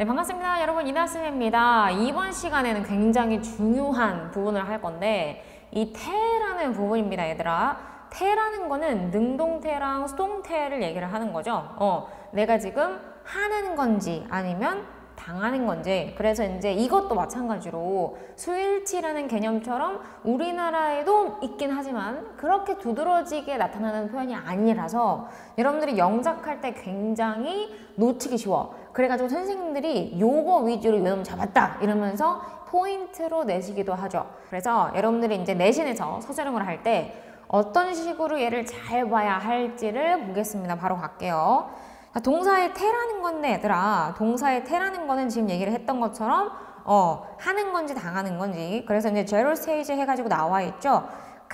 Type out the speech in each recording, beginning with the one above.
네, 반갑습니다. 여러분, 이나쌤입니다. 이번 시간에는 굉장히 중요한 부분을 할 건데 이 태라는 부분입니다, 얘들아. 태라는 거는 능동태랑 수동태를 얘기를 하는 거죠. 내가 지금 하는 건지 아니면 당하는 건지. 그래서 이제 이것도 마찬가지로 수일치라는 개념처럼 우리나라에도 있긴 하지만 그렇게 두드러지게 나타나는 표현이 아니라서 여러분들이 영작할 때 굉장히 놓치기 쉬워. 그래가지고 선생님들이 요거 위주로 요놈 잡았다 이러면서 포인트로 내시기도 하죠. 그래서 여러분들이 이제 내신에서 서술형을 할 때 어떤 식으로 얘를 잘 봐야 할지를 보겠습니다. 바로 갈게요. 동사의 태라는 건데 얘들아, 동사의 태라는 거는 지금 얘기를 했던 것처럼 하는 건지 당하는 건지. 그래서 이제 제로 스테이지 해가지고 나와 있죠.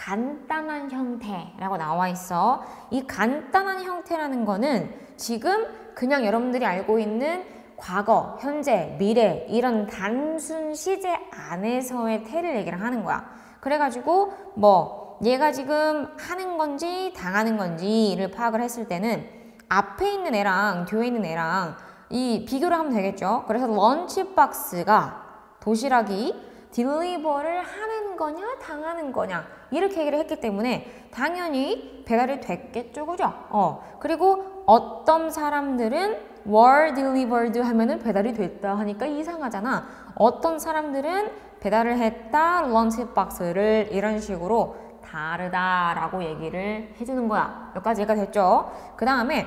간단한 형태라고 나와 있어. 이 간단한 형태라는 거는 지금 그냥 여러분들이 알고 있는 과거, 현재, 미래 이런 단순 시제 안에서의 태를 얘기를 하는 거야. 그래가지고 얘가 지금 하는 건지 당하는 건지를 파악을 했을 때는 앞에 있는 애랑 뒤에 있는 애랑 이 비교를 하면 되겠죠. 그래서 런치박스가 도시락이 딜리버를 하는 거냐 당하는 거냐 이렇게 얘기를 했기 때문에 당연히 배달이 됐겠죠, 그죠? 그리고 어떤 사람들은 were delivered 하면은 배달이 됐다 하니까 이상하잖아. 어떤 사람들은 배달을 했다 런치박스를 이런 식으로 다르다라고 얘기를 해주는 거야. 여기까지 이해가 됐죠? 그 다음에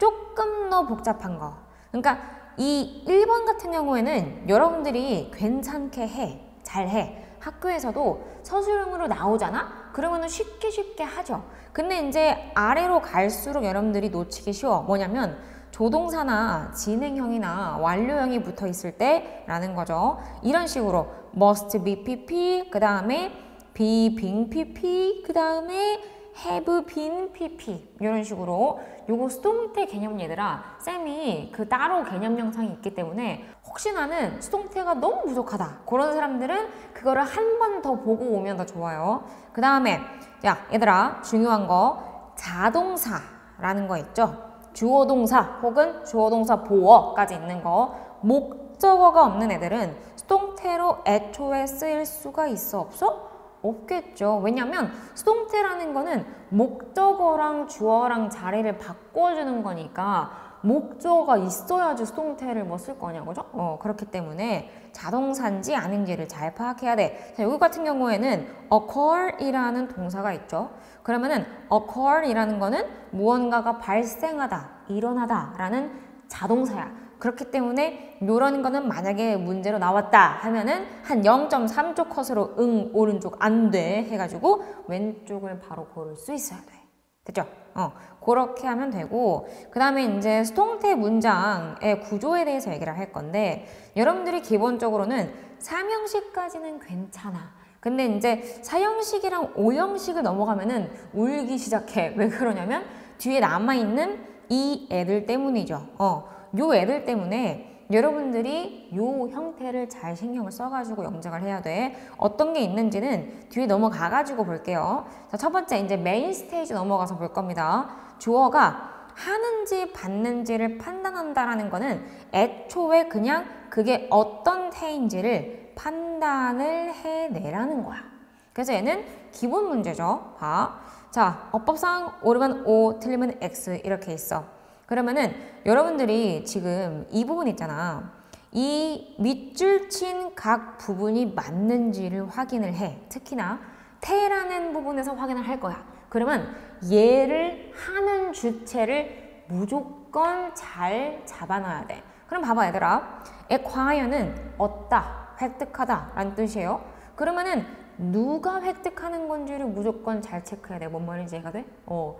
조금 더 복잡한 거. 그러니까 이 1번 같은 경우에는 여러분들이 괜찮게 해. 잘해. 학교에서도 서술형으로 나오잖아? 그러면 쉽게 하죠. 근데 이제 아래로 갈수록 여러분들이 놓치기 쉬워. 뭐냐면 조동사나 진행형이나 완료형이 붙어 있을 때라는 거죠. 이런 식으로 must be pp, 그 다음에 be being pp, 그 다음에 have been pp 이런 식으로. 요거 수동태 개념 얘들아, 쌤이 그 따로 개념 영상이 있기 때문에 혹시 나는 수동태가 너무 부족하다 그런 사람들은 그거를 한 번 더 보고 오면 더 좋아요. 그 다음에 야 얘들아, 중요한 거 자동사라는 거 있죠. 주어동사 혹은 주어동사 보어까지 있는 거, 목적어가 없는 애들은 수동태로 애초에 쓰일 수가 있어 없어? 없겠죠. 왜냐면 수동태라는 거는 목적어랑 주어랑 자리를 바꿔주는 거니까 목적어가 있어야지 수동태를 쓸 거냐, 그죠? 그렇기 때문에 자동사인지 아닌지를 잘 파악해야 돼. 자, 여기 같은 경우에는 occur이라는 동사가 있죠. 그러면은 occur이라는 거는 무언가가 발생하다, 일어나다 라는 자동사야. 그렇기 때문에 이런 거는 만약에 문제로 나왔다 하면은 한 0.3초 컷으로 오른쪽 안 돼 해가지고 왼쪽을 바로 고를 수 있어야 돼. 됐죠? 그렇게 하면 되고, 그 다음에 이제 수동태 문장의 구조에 대해서 얘기를 할 건데 여러분들이 기본적으로는 3형식까지는 괜찮아. 근데 이제 4형식이랑 5형식을 넘어가면은 울기 시작해. 왜 그러냐면 뒤에 남아있는 이 애들 때문이죠. 요 애들 때문에 여러분들이 요 형태를 잘 신경을 써가지고 영작을 해야 돼. 어떤 게 있는지는 뒤에 넘어가가지고 볼게요. 자, 첫 번째 이제 메인 스테이지 넘어가서 볼 겁니다. 주어가 하는지 받는지를 판단한다라는 거는 애초에 그냥 그게 어떤 태인지를 판단을 해내라는 거야. 그래서 얘는 기본 문제죠. 봐. 자, 어법상 옳으면 O, 틀리면 X 이렇게 있어. 그러면은 여러분들이 지금 이 부분 있잖아. 이 밑줄 친 각 부분이 맞는지를 확인을 해. 특히나 태라는 부분에서 확인을 할 거야. 그러면 얘를 하는 주체를 무조건 잘 잡아놔야 돼. 그럼 봐봐 얘들아. acquire는 얻다, 획득하다 라는 뜻이에요. 그러면은 누가 획득하는 건지를 무조건 잘 체크해야 돼. 뭔 말인지 이해가 돼?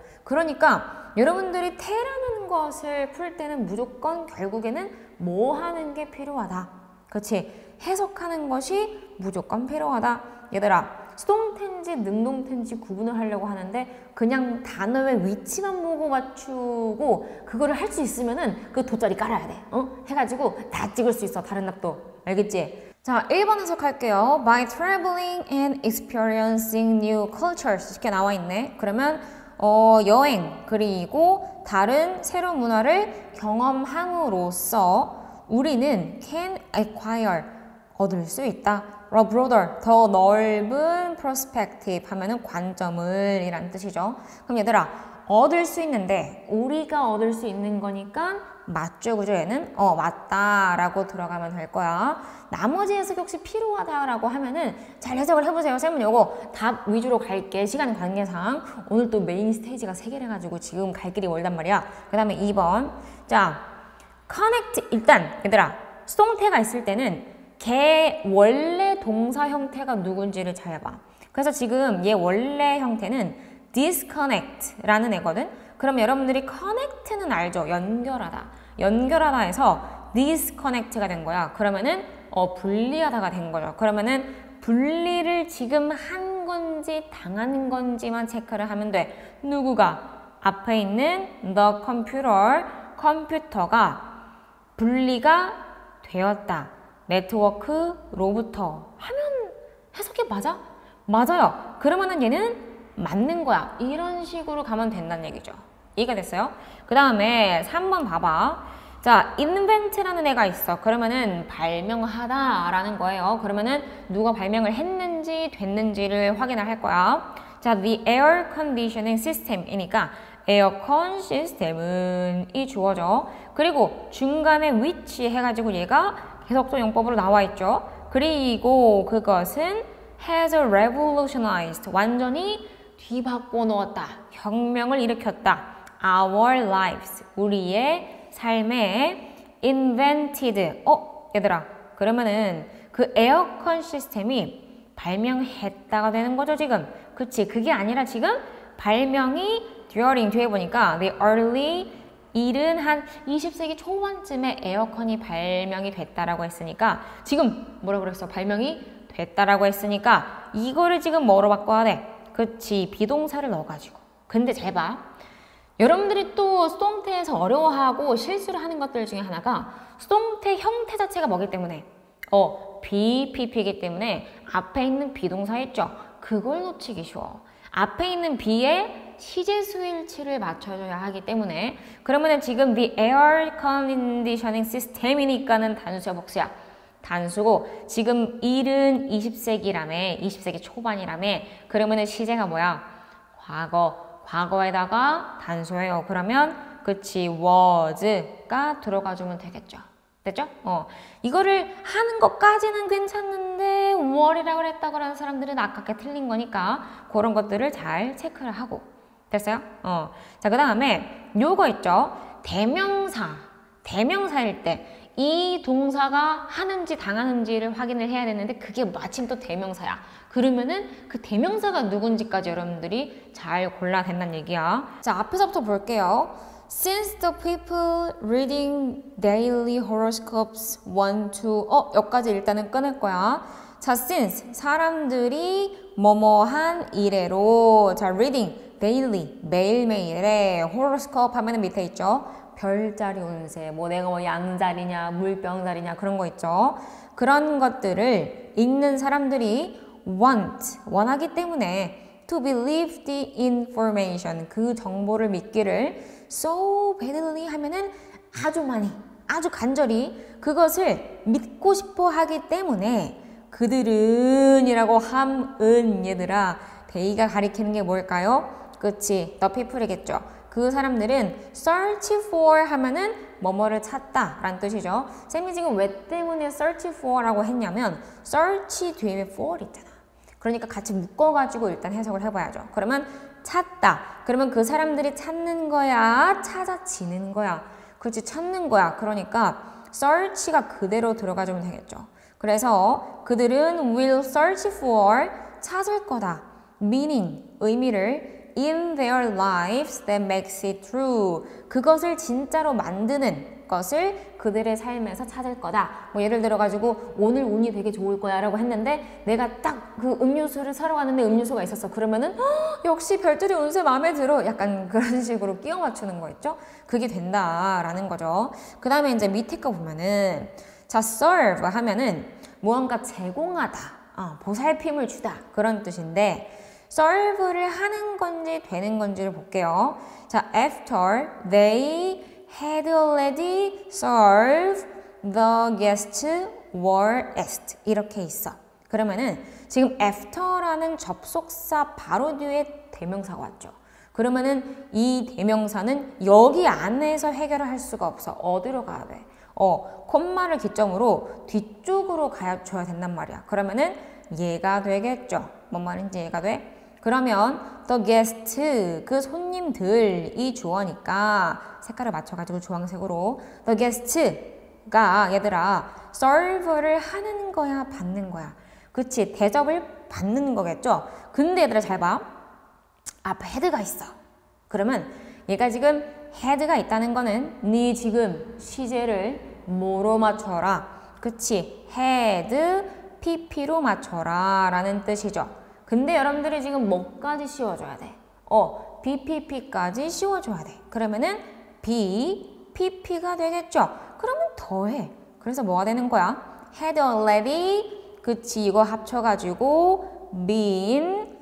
그러니까 여러분들이 태라는 것을 풀 때는 무조건 결국에는 뭐 하는 게 필요하다. 그렇지? 해석하는 것이 무조건 필요하다. 얘들아, 수동태인지 능동태인지 구분을 하려고 하는데 그냥 단어의 위치만 보고 맞추고 그거를 할 수 있으면은 그 돗자리 깔아야 돼. 해가지고 다 찍을 수 있어. 다른 답도. 알겠지? 자, 1번 해석할게요. By traveling and experiencing new cultures 이렇게 나와 있네. 그러면 여행 그리고 다른 새로운 문화를 경험함으로써 우리는 can acquire 얻을 수 있다. a broader 더 넓은 perspective 하면은 관점을 이란 뜻이죠. 그럼 얘들아 얻을 수 있는데 우리가 얻을 수 있는 거니까 맞죠, 그죠? 얘는 맞다라고 들어가면 될 거야. 나머지 해석이 혹시 필요하다라고 하면은 잘 해석을 해보세요. 쌤은 요거 답 위주로 갈게. 시간 관계상 오늘 또 메인 스테이지가 3개를 해가지고 지금 갈 길이 멀단 말이야. 그 다음에 2번 자 connect 일단 얘들아 수동태가 있을 때는 걔 원래 동사 형태가 누군지를 잘 봐. 그래서 지금 얘 원래 형태는 disconnect라는 애거든. 그럼 여러분들이 connect는 알죠? 연결하다. 연결하다 해서 disconnect가 된 거야. 그러면은 분리하다가 된 거죠. 그러면은 분리를 지금 한 건지 당하는 건지만 체크를 하면 돼. 누구가? 앞에 있는 the computer, 컴퓨터가 분리가 되었다. 네트워크로부터 하면 해석이 맞아? 맞아요. 그러면은 얘는 맞는 거야. 이런 식으로 가면 된다는 얘기죠. 이해가 됐어요? 그 다음에 3번 봐봐. 자, invent라는 애가 있어. 그러면은 발명하다 라는 거예요. 그러면은 누가 발명을 했는지 됐는지를 확인을 할 거야. 자, the air conditioning system이니까 에어컨 시스템은 이 주어져. 그리고 중간에 which 해가지고 얘가 계속적 용법으로 나와 있죠. 그리고 그것은 has revolutionized 완전히 뒤바꿔 놓았다. 혁명을 일으켰다. Our lives 우리의 삶에 invented 얘들아 그러면은 그 에어컨 시스템이 발명했다가 되는 거죠 지금. 그치? 그게 아니라 지금 발명이 during 뒤에 보니까 the early 이른 한 20세기 초반쯤에 에어컨이 발명이 됐다라고 했으니까 지금 뭐라 그랬어? 발명이 됐다라고 했으니까 이거를 지금 뭐로 바꿔야 돼? 그치, 비동사를 넣어가지고. 근데 잘 봐. 여러분들이 또 수동태에서 어려워하고 실수를 하는 것들 중에 하나가 수동태 형태 자체가 뭐기 때문에 BPP이기 때문에 앞에 있는 비동사 있죠? 그걸 놓치기 쉬워. 앞에 있는 B에 시제수일치를 맞춰줘야 하기 때문에 그러면은 지금 the air conditioning system이니까는 단수야 복수야? 단수고 지금 일은 20세기라며 20세기 초반이라며 그러면은 시제가 뭐야? 과거에다가 단수예요. 그러면 그치 was가 들어가주면 되겠죠. 됐죠? 이거를 하는 것까지는 괜찮는데 were이라고 그랬다고 하는 사람들은 아깝게 틀린 거니까 그런 것들을 잘 체크를 하고 됐어요? 자, 그 다음에 요거 있죠? 대명사일 때 이 동사가 하는지 당하는지를 확인을 해야 되는데 그게 마침 또 대명사야. 그러면은 그 대명사가 누군지까지 여러분들이 잘 골라야 된다는 얘기야. 자, 앞에서부터 볼게요. Since the people reading daily horoscopes want to 여기까지 일단은 끊을 거야. 자, since 사람들이 뭐뭐한 이래로 자, reading daily 매일매일에 horoscope 하면은 밑에 있죠. 별자리 운세, 내가 양자리냐, 물병자리냐 그런 거 있죠. 그런 것들을 읽는 사람들이 원하기 때문에 to believe the information 그 정보를 믿기를 so badly 하면은 아주 많이, 아주 간절히 그것을 믿고 싶어 하기 때문에 그들은 이라고 함은 얘들아 they가 가리키는 게 뭘까요? 그치, the people이겠죠. 그 사람들은 search for 하면은 뭐뭐를 찾다 라는 뜻이죠. 쌤이 지금 왜 때문에 search for 라고 했냐면 search 뒤에 for 있잖아. 그러니까 같이 묶어가지고 일단 해석을 해봐야죠. 그러면 찾다. 그러면 그 사람들이 찾는 거야? 찾아지는 거야? 그렇지, 찾는 거야. 그러니까 search가 그대로 들어가주면 되겠죠. 그래서 그들은 will search for 찾을 거다. meaning, 의미를 in their lives that makes it true. 그것을 진짜로 만드는 것을 그들의 삶에서 찾을 거다. 예를 들어가지고 오늘 운이 되게 좋을 거야 라고 했는데 내가 딱 그 음료수를 사러 갔는데 음료수가 있었어. 그러면은 역시 별들이 운세 마음에 들어. 약간 그런 식으로 끼워 맞추는 거 있죠? 그게 된다라는 거죠. 그 다음에 이제 밑에 거 보면은 자, serve 하면은 무언가 제공하다. 보살핌을 주다. 그런 뜻인데 serve를 하는 건지 되는 건지를 볼게요. 자, after they had already served the guests were asked 이렇게 있어. 그러면은 지금 after라는 접속사 바로 뒤에 대명사가 왔죠. 그러면은 이 대명사는 여기 안에서 해결을 할 수가 없어. 어디로 가야 돼? 콤마를 기점으로 뒤쪽으로 가줘야 된단 말이야. 그러면은 얘가 되겠죠. 뭔 말인지 이해가 돼? 그러면 the guest, 그 손님들이 주어니까 색깔을 맞춰가지고 주황색으로 the guest가 얘들아 serve를 하는 거야 받는 거야? 그치, 대접을 받는 거겠죠? 근데 얘들아 잘 봐. 앞에 head가 있어. 그러면 얘가 지금 head가 있다는 거는 네 지금 시제를 뭐로 맞춰라? 그치, head, pp로 맞춰라 라는 뜻이죠. 근데 여러분들이 지금 뭐까지 씌워줘야 돼? BPP까지 씌워줘야 돼. 그러면은 BPP가 되겠죠? 그러면 더해. 그래서 뭐가 되는 거야? had already, 그치, 이거 합쳐가지고 been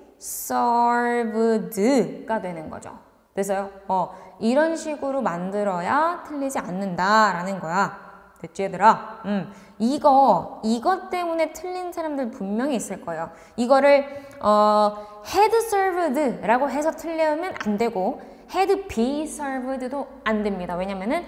served가 되는 거죠. 됐어요? 이런 식으로 만들어야 틀리지 않는다라는 거야. 됐지 얘들아? 이것 때문에 틀린 사람들 분명히 있을 거예요. 이거를 had served라고 해서 틀리면 안 되고 had be served도 안 됩니다. 왜냐면은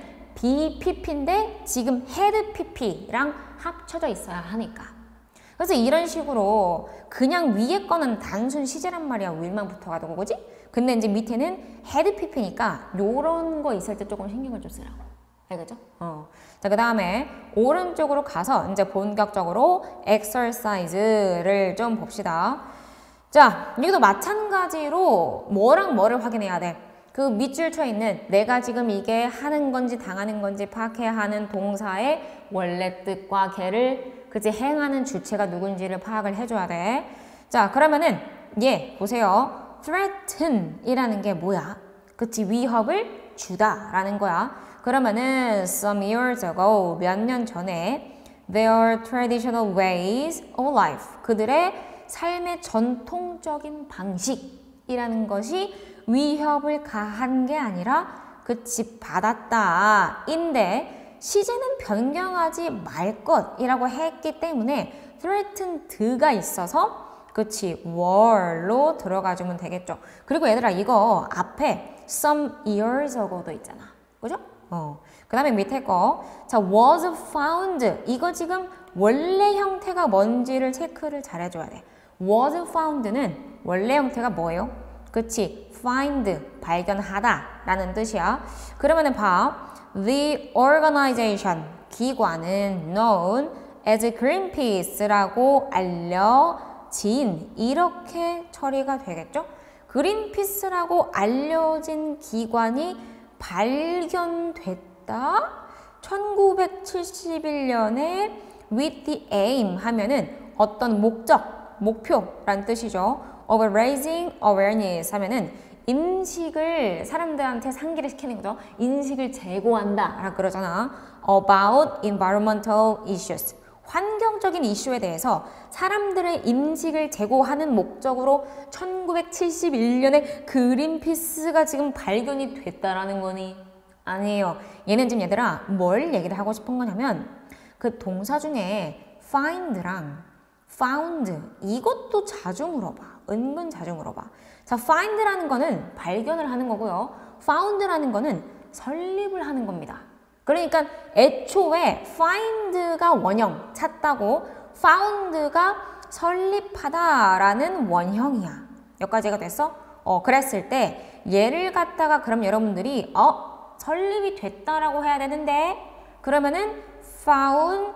BPP인데 지금 had PP랑 합쳐져 있어야 하니까. 그래서 이런 식으로 그냥 위에 거는 단순 시제란 말이야. 위만 붙어가지고 그지? 근데 이제 밑에는 had PP니까 요런 거 있을 때 조금 신경을 좀 쓰라고. 알겠죠? 자, 그 다음에 오른쪽으로 가서 이제 본격적으로 exercise를 좀 봅시다. 자, 여기도 마찬가지로 뭐랑 뭐를 확인해야 돼? 그 밑줄 쳐 있는 내가 지금 이게 하는 건지 당하는 건지 파악해야 하는 동사의 원래 뜻과 걔를 그치 행하는 주체가 누군지를 파악을 해줘야 돼. 자, 그러면은 보세요. threaten 이라는 게 뭐야? 그치, 위협을 주다라는 거야. 그러면은 some years ago, 몇 년 전에 their traditional ways of life, 그들의 삶의 전통적인 방식이라는 것이 위협을 가한 게 아니라 그치 받았다 인데 시제는 변경하지 말 것이라고 했기 때문에 threatened가 있어서 그치 were로 들어가주면 되겠죠. 그리고 얘들아 이거 앞에 some years ago도 있잖아. 그죠? 그 다음에 밑에 거. 자, was found. 이거 지금 원래 형태가 뭔지를 체크를 잘 해줘야 돼. was found는 원래 형태가 뭐예요? 그치? find, 발견하다 라는 뜻이야. 그러면은 봐. The organization, 기관은 known as Greenpeace라고 알려진 이렇게 처리가 되겠죠? 그린피스라고 알려진 기관이 발견됐다. 1971년에 with the aim 하면은 어떤 목적, 목표란 뜻이죠. of raising awareness 하면은 인식을 사람들한테 상기를 시키는 거죠. 인식을 제고한다 라고 그러잖아. about environmental issues. 환경적인 이슈에 대해서 사람들의 인식을 제고하는 목적으로 1971년에 그린피스가 지금 발견이 됐다라는 거니? 아니에요. 얘는 지금 얘들아 뭘 얘기를 하고 싶은 거냐면 그 동사 중에 find랑 found 이것도 자주 물어봐. 은근 자주 물어봐. 자, find라는 거는 발견을 하는 거고요. found라는 거는 설립을 하는 겁니다. 그러니까 애초에 find가 원형, 찾다고 found가 설립하다라는 원형이야. 여기까지가 됐어? 그랬을 때 얘를 갖다가 그럼 여러분들이 설립이 됐다라고 해야 되는데 그러면은 found,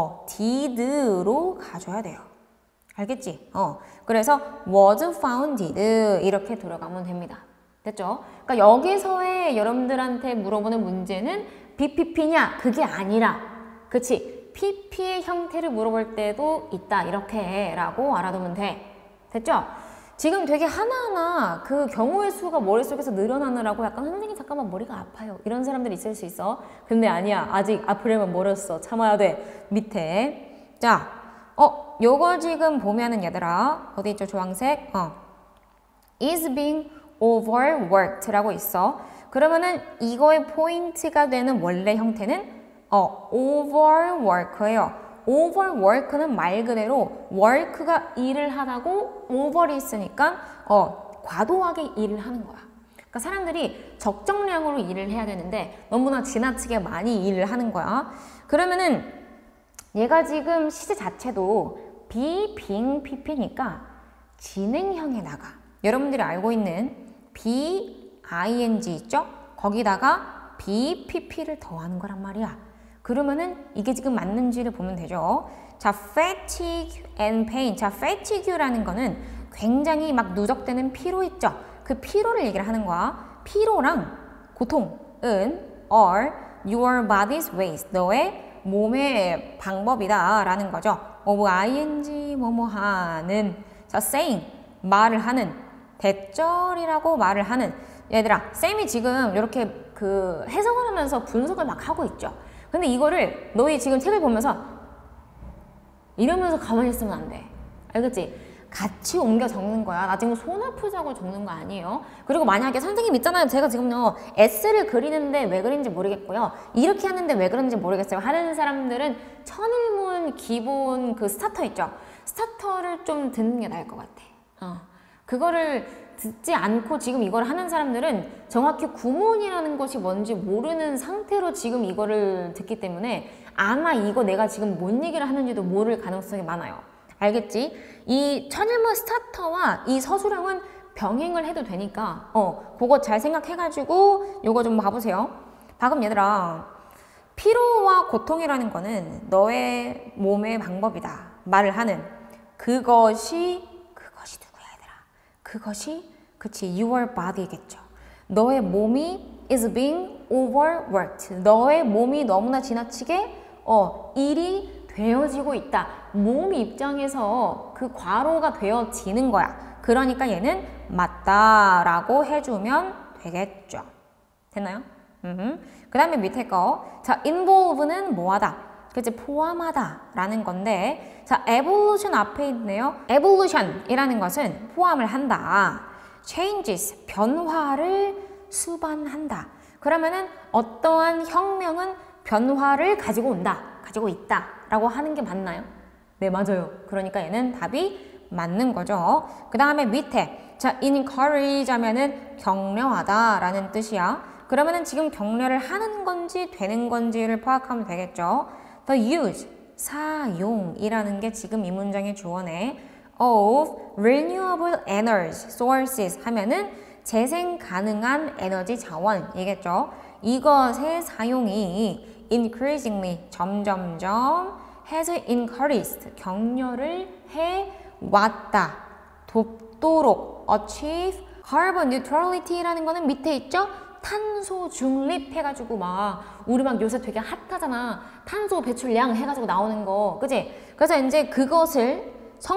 did로 가줘야 돼요. 알겠지? 그래서 was founded 이렇게 들어가면 됩니다. 됐죠? 그러니까 여기서의 여러분들한테 물어보는 문제는 BPP냐? 그게 아니라 그치? PP의 형태를 물어볼 때도 있다. 이렇게 라고 알아두면 돼. 됐죠? 지금 되게 하나하나 그 경우의 수가 머릿속에서 늘어나느라고 약간 선생님 잠깐만 머리가 아파요. 이런 사람들이 있을 수 있어. 근데 아니야. 아직 아프려면 멀었어. 참아야 돼. 밑에. 자, 요거 지금 보면은 얘들아 어디 있죠? 주황색. is being overworked 라고 있어. 그러면은 이거의 포인트가 되는 원래 형태는 overwork예요. overwork는 말 그대로 work가 일을 하다고 over이 있으니까 과도하게 일을 하는 거야. 그러니까 사람들이 적정량으로 일을 해야 되는데 너무나 지나치게 많이 일을 하는 거야. 그러면은 얘가 지금 시제 자체도 be, being, pp니까 진행형에 나가. 여러분들이 알고 있는 be, ing 있죠? 거기다가 be, pp를 더하는 거란 말이야. 그러면은 이게 지금 맞는지를 보면 되죠. 자, fatigue and pain. 자, fatigue라는 거는 굉장히 막 누적되는 피로 있죠? 그 피로를 얘기를 하는 거야. 피로랑 고통은 are your body's ways. 너의 몸의 방법이다 라는 거죠. of ing 뭐뭐 하는. 자, saying 말을 하는. 대절이라고 말을 하는. 얘들아, 쌤이 지금 이렇게 그 해석을 하면서 분석을 막 하고 있죠. 근데 이거를 너희 지금 책을 보면서 이러면서 가만히 있으면 안 돼. 알겠지? 같이 옮겨 적는 거야. 나 지금 손 아프자고 적는 거 아니에요. 그리고 만약에 선생님 있잖아요. 제가 지금요 S를 그리는데 왜 그린지 모르겠고요. 이렇게 하는데 왜 그런지 모르겠어요. 하는 사람들은 천일문 기본 그 스타터 있죠. 스타터를 좀 듣는 게 나을 것 같아. 그거를 듣지 않고 지금 이걸 하는 사람들은 정확히 구문이라는 것이 뭔지 모르는 상태로 지금 이거를 듣기 때문에 아마 이거 내가 지금 뭔 얘기를 하는지도 모를 가능성이 많아요. 알겠지? 이 천일문 스타터와 이 서술형은 병행을 해도 되니까 그거 잘 생각해가지고 요거 좀 봐보세요. 방금 얘들아, 피로와 고통이라는 거는 너의 몸의 방법이다 말을 하는 그것이 누구야 얘들아? 그것이 그치 your body겠죠. 너의 몸이 is being overworked. 너의 몸이 너무나 지나치게 일이 되어지고 있다. 몸 입장에서 그 과로가 되어지는 거야. 그러니까 얘는 맞다라고 해주면 되겠죠. 됐나요? 그 다음에 밑에 거. 자, involve는 뭐하다. 그치, 포함하다 라는 건데, 자, evolution 앞에 있네요. evolution이라는 것은 포함을 한다. changes, 변화를 수반한다. 그러면은 어떠한 혁명은 변화를 가지고 온다. 가지고 있다 라고 하는 게 맞나요? 네, 맞아요. 그러니까 얘는 답이 맞는 거죠. 그 다음에 밑에 자, encourage 하면은 격려하다 라는 뜻이야. 그러면은 지금 격려를 하는 건지 되는 건지를 파악하면 되겠죠. The use, 사용이라는 게 지금 이 문장의 주어네. of renewable energy sources 하면은 재생 가능한 에너지 자원이겠죠. 이것의 사용이 increasingly 점점점 has encouraged 격려를 해 왔다. 돕도록 achieve carbon neutrality라는 거는 밑에 있죠. 탄소 중립 해가지고 막 우리 막 요새 되게 핫하잖아. 탄소 배출량 해가지고 나오는 거, 그지? 그래서 이제 그것을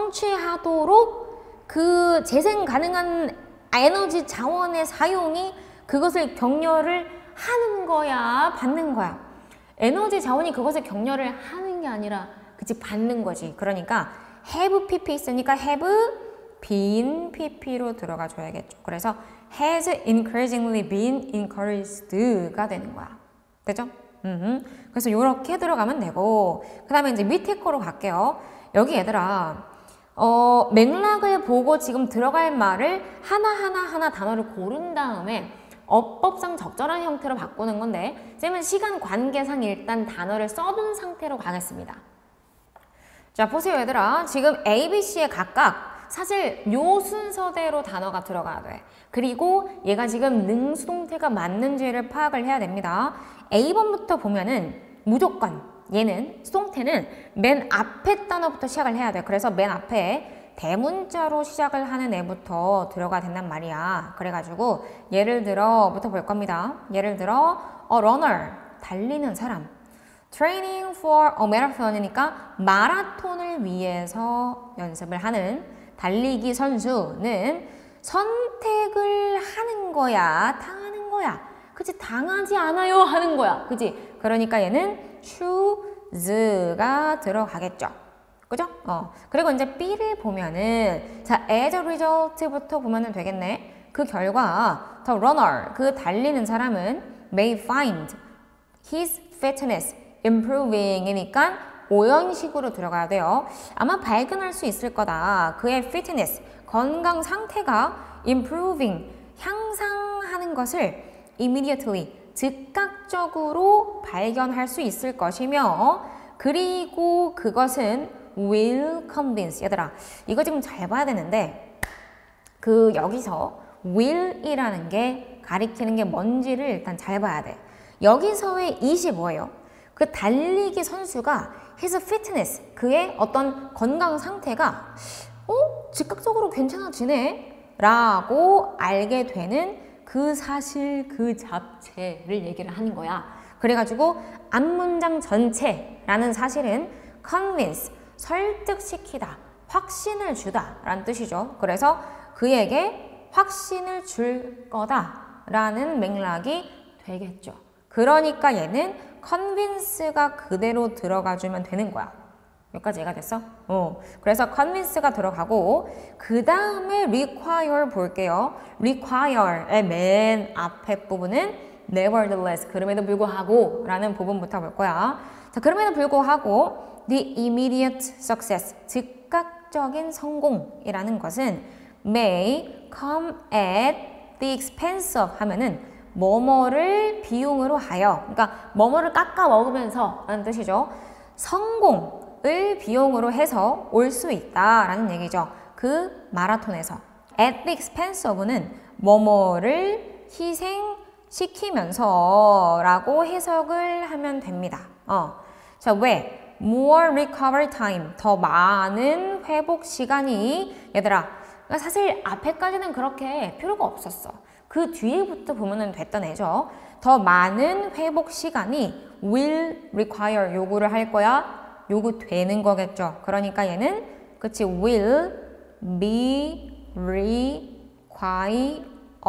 성취하도록 그 재생 가능한 에너지 자원의 사용이 그것을 격려를 하는 거야, 받는 거야. 에너지 자원이 그것을 격려를 하는 게 아니라 그치, 받는 거지. 그러니까 have pp 있으니까 have been pp로 들어가 줘야겠죠. 그래서 has increasingly been encouraged가 되는 거야. 되죠? 그래서 이렇게 들어가면 되고, 그 다음에 이제 밑에 거로 갈게요. 여기 얘들아, 맥락을 보고 지금 들어갈 말을 하나하나 단어를 고른 다음에 어법상 적절한 형태로 바꾸는 건데, 쌤은 시간 관계상 일단 단어를 써둔 상태로 가겠습니다. 자, 보세요 얘들아. 지금 A, B, C에 각각 사실 요 순서대로 단어가 들어가야 돼. 그리고 얘가 지금 능수동태가 맞는지를 파악을 해야 됩니다. A번부터 보면은 무조건 얘는 수동태는 맨 앞에 단어부터 시작을 해야 돼. 그래서 맨 앞에 대문자로 시작을 하는 애부터 들어가야 된단 말이야. 그래가지고 예를 들어부터 볼 겁니다. 예를 들어 a runner, 달리는 사람. training for a marathon이니까 마라톤을 위해서 연습을 하는 달리기 선수는 선택을 하는 거야, 당하는 거야. 그치? 당하지 않아요 하는 거야. 그치? 그러니까 얘는 choose가 들어가겠죠. 그죠? 그리고 이제 B를 보면은, 자, as a result부터 보면은 되겠네. 그 결과, the runner, 그 달리는 사람은 may find his fitness, improving이니까 오형식으로 들어가야 돼요. 아마 발견할 수 있을 거다. 그의 fitness, 건강 상태가 improving, 향상하는 것을 immediately, 즉각적으로 발견할 수 있을 것이며 그리고 그것은 will convince. 얘들아, 이거 지금 잘 봐야 되는데 여기서 will이라는 게 가리키는 게 뭔지를 일단 잘 봐야 돼. 여기서의 it이 뭐예요? 그 달리기 선수가 his fitness, 그의 어떤 건강 상태가 즉각적으로 괜찮아지네 라고 알게 되는 그 사실 그 자체를 얘기를 하는 거야. 그래가지고 앞문장 전체라는 사실은 convince, 설득시키다, 확신을 주다 라는 뜻이죠. 그래서 그에게 확신을 줄 거다 라는 맥락이 되겠죠. 그러니까 얘는 convince가 그대로 들어가주면 되는 거야. 여기까지 이해가 됐어? 그래서 convince가 들어가고 그 다음에 require 볼게요. require의 맨 앞에 부분은 nevertheless, 그럼에도 불구하고 라는 부분부터 볼 거야. 자, 그럼에도 불구하고 the immediate success, 즉각적인 성공이라는 것은 may come at the expense of 하면은 뭐뭐를 비용으로 하여, 그러니까 뭐뭐를 깎아 먹으면서 라는 뜻이죠. 성공을 비용으로 해서 올 수 있다라는 얘기죠. 그 마라톤에서 at the expense of는 뭐뭐를 희생시키면서 라고 해석을 하면 됩니다. 자, 왜? more recovery time, 더 많은 회복 시간이, 얘들아, 사실 앞에까지는 그렇게 필요가 없었어. 그 뒤에부터 보면 됐던 애죠. 더 많은 회복 시간이 will require, 요구를 할 거야. 요구되는 거겠죠. 그러니까 얘는 그치, will be required.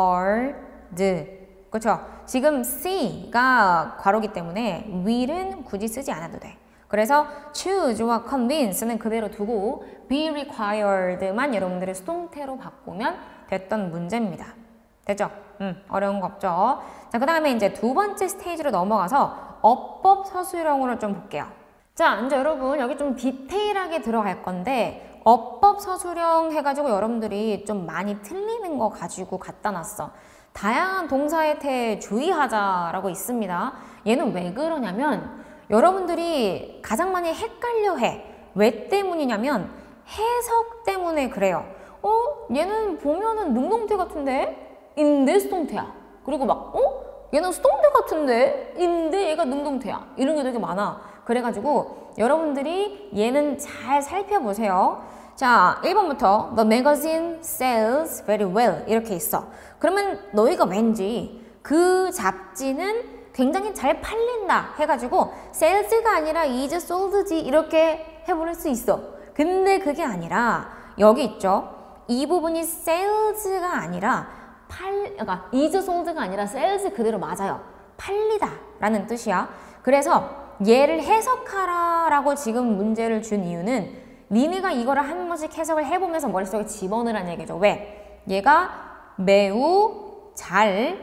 그쵸? 지금 C가 괄호기 때문에 will은 굳이 쓰지 않아도 돼. 그래서 choose와 convince는 그대로 두고 be required만 여러분들의 수동태로 바꾸면 됐던 문제입니다. 됐죠? 어려운 거 없죠? 자, 그 다음에 이제 두 번째 스테이지로 넘어가서 어법 서술형으로 좀 볼게요. 자, 이제 여러분 여기 좀 디테일하게 들어갈 건데 어법 서술형 해가지고 여러분들이 좀 많이 틀리는 거 가지고 갖다 놨어. 다양한 동사의 태에 주의하자라고 있습니다. 얘는 왜 그러냐면 여러분들이 가장 많이 헷갈려 해. 왜 때문이냐면 해석 때문에 그래요. 얘는 보면은 능동태 같은데? 인데 수동태야. 그리고 막 얘는 수동태 같은데? 인데 얘가 능동태야. 이런 게 되게 많아. 그래가지고 여러분들이 얘는 잘 살펴보세요. 자, 1번부터 The magazine sells very well 이렇게 있어. 그러면 너희가 왠지 그 잡지는 굉장히 잘 팔린다 해가지고 sells가 아니라 is sold지 이렇게 해버릴 수 있어. 근데 그게 아니라 여기 있죠. 이 부분이 sells가 아니라 그러니까 is sold가 아니라 sells 그대로 맞아요. 팔리다 라는 뜻이야. 그래서 얘를 해석하라 라고 지금 문제를 준 이유는 니네가 이거를 한 번씩 해석을 해보면서 머릿속에 집어넣으라는 얘기죠. 왜? 얘가 매우 잘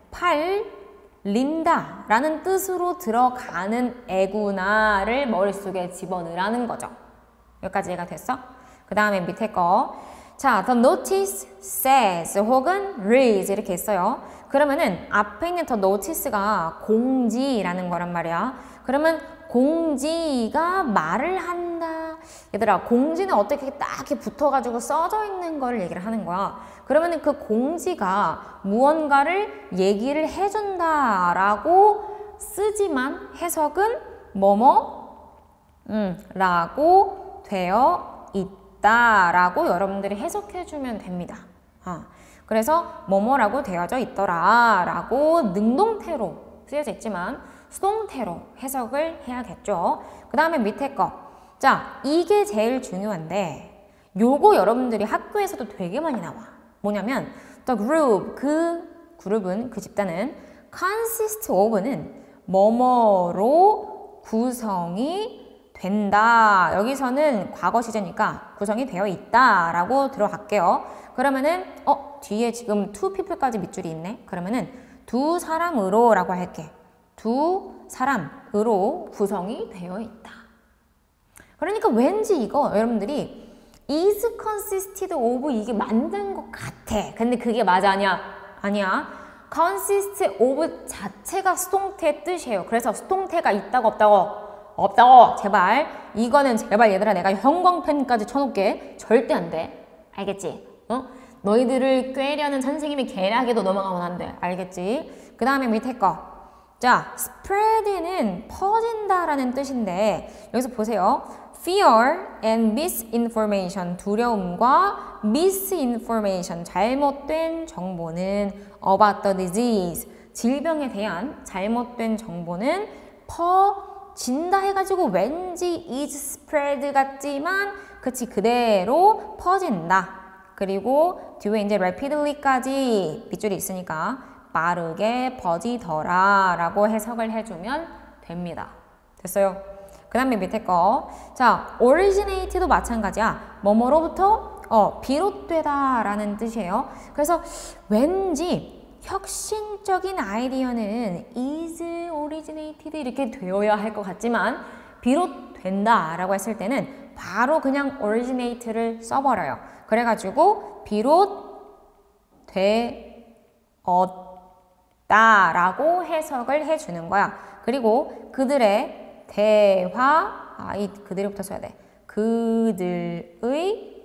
팔린다 라는 뜻으로 들어가는 애구나를 머릿속에 집어넣으라는 거죠. 여기까지 이해가 됐어? 그 다음에 밑에 거. 자, the notice says 혹은 reads 이렇게 있어요. 그러면은 앞에 있는 the notice가 공지라는 거란 말이야. 그러면 공지가 말을 한다. 얘들아, 공지는 어떻게 딱 이렇게 붙어가지고 써져 있는 거를 얘기를 하는 거야. 그러면은 그 공지가 무언가를 얘기를 해준다라고 쓰지만 해석은 라고 되어 있다라고 여러분들이 해석해주면 됩니다. 그래서 뭐뭐라고 되어져 있더라 라고 능동태로 쓰여져 있지만 수동태로 해석을 해야겠죠. 그 다음에 밑에 거. 자, 이게 제일 중요한데 요거 여러분들이 학교에서도 되게 많이 나와. 뭐냐면 the group, 그 그룹은, 그 집단은 consist of는 뭐뭐로 구성이 된다. 여기서는 과거 시제니까 구성이 되어 있다 라고 들어갈게요. 그러면은 뒤에 지금 two people까지 밑줄이 있네. 그러면은 두 사람으로 라고 할게. 두 사람 으로 구성이 되어 있다. 그러니까 왠지 이거 여러분들이 is consisted of 이게 맞는 것 같아. 근데 그게 맞아 아니야? 아니야. consist of 자체가 수동태 뜻이에요. 그래서 수동태가 있다고 없다고? 없다고. 제발. 이거는 제발 얘들아 내가 형광펜까지 쳐놓게. 절대 안 돼. 알겠지? 어? 너희들을 꿰려는 선생님이 계략에도 넘어가면 안 돼. 알겠지? 그 다음에 밑에 거. 자, spread는 퍼진다라는 뜻인데 여기서 보세요. fear and misinformation, 두려움과 misinformation, 잘못된 정보는 about the disease, 질병에 대한 잘못된 정보는 퍼진다 해가지고 왠지 is spread 같지만 그치 그대로 퍼진다. 그리고 뒤에 이제 rapidly까지 빗줄이 있으니까 빠르게 퍼지더라 라고 해석을 해주면 됩니다. 됐어요? 그 다음에 밑에 거. 자, originate도 마찬가지야. 뭐뭐로부터 비롯되다 라는 뜻이에요. 그래서 왠지 혁신적인 아이디어는 is originated 이렇게 되어야 할 것 같지만 비롯된다 라고 했을 때는 바로 그냥 originate를 써버려요. 그래가지고 비롯되었다라고 해석을 해주는 거야. 그리고 그들의 대화, 이 그들부터 써야 돼. 그들의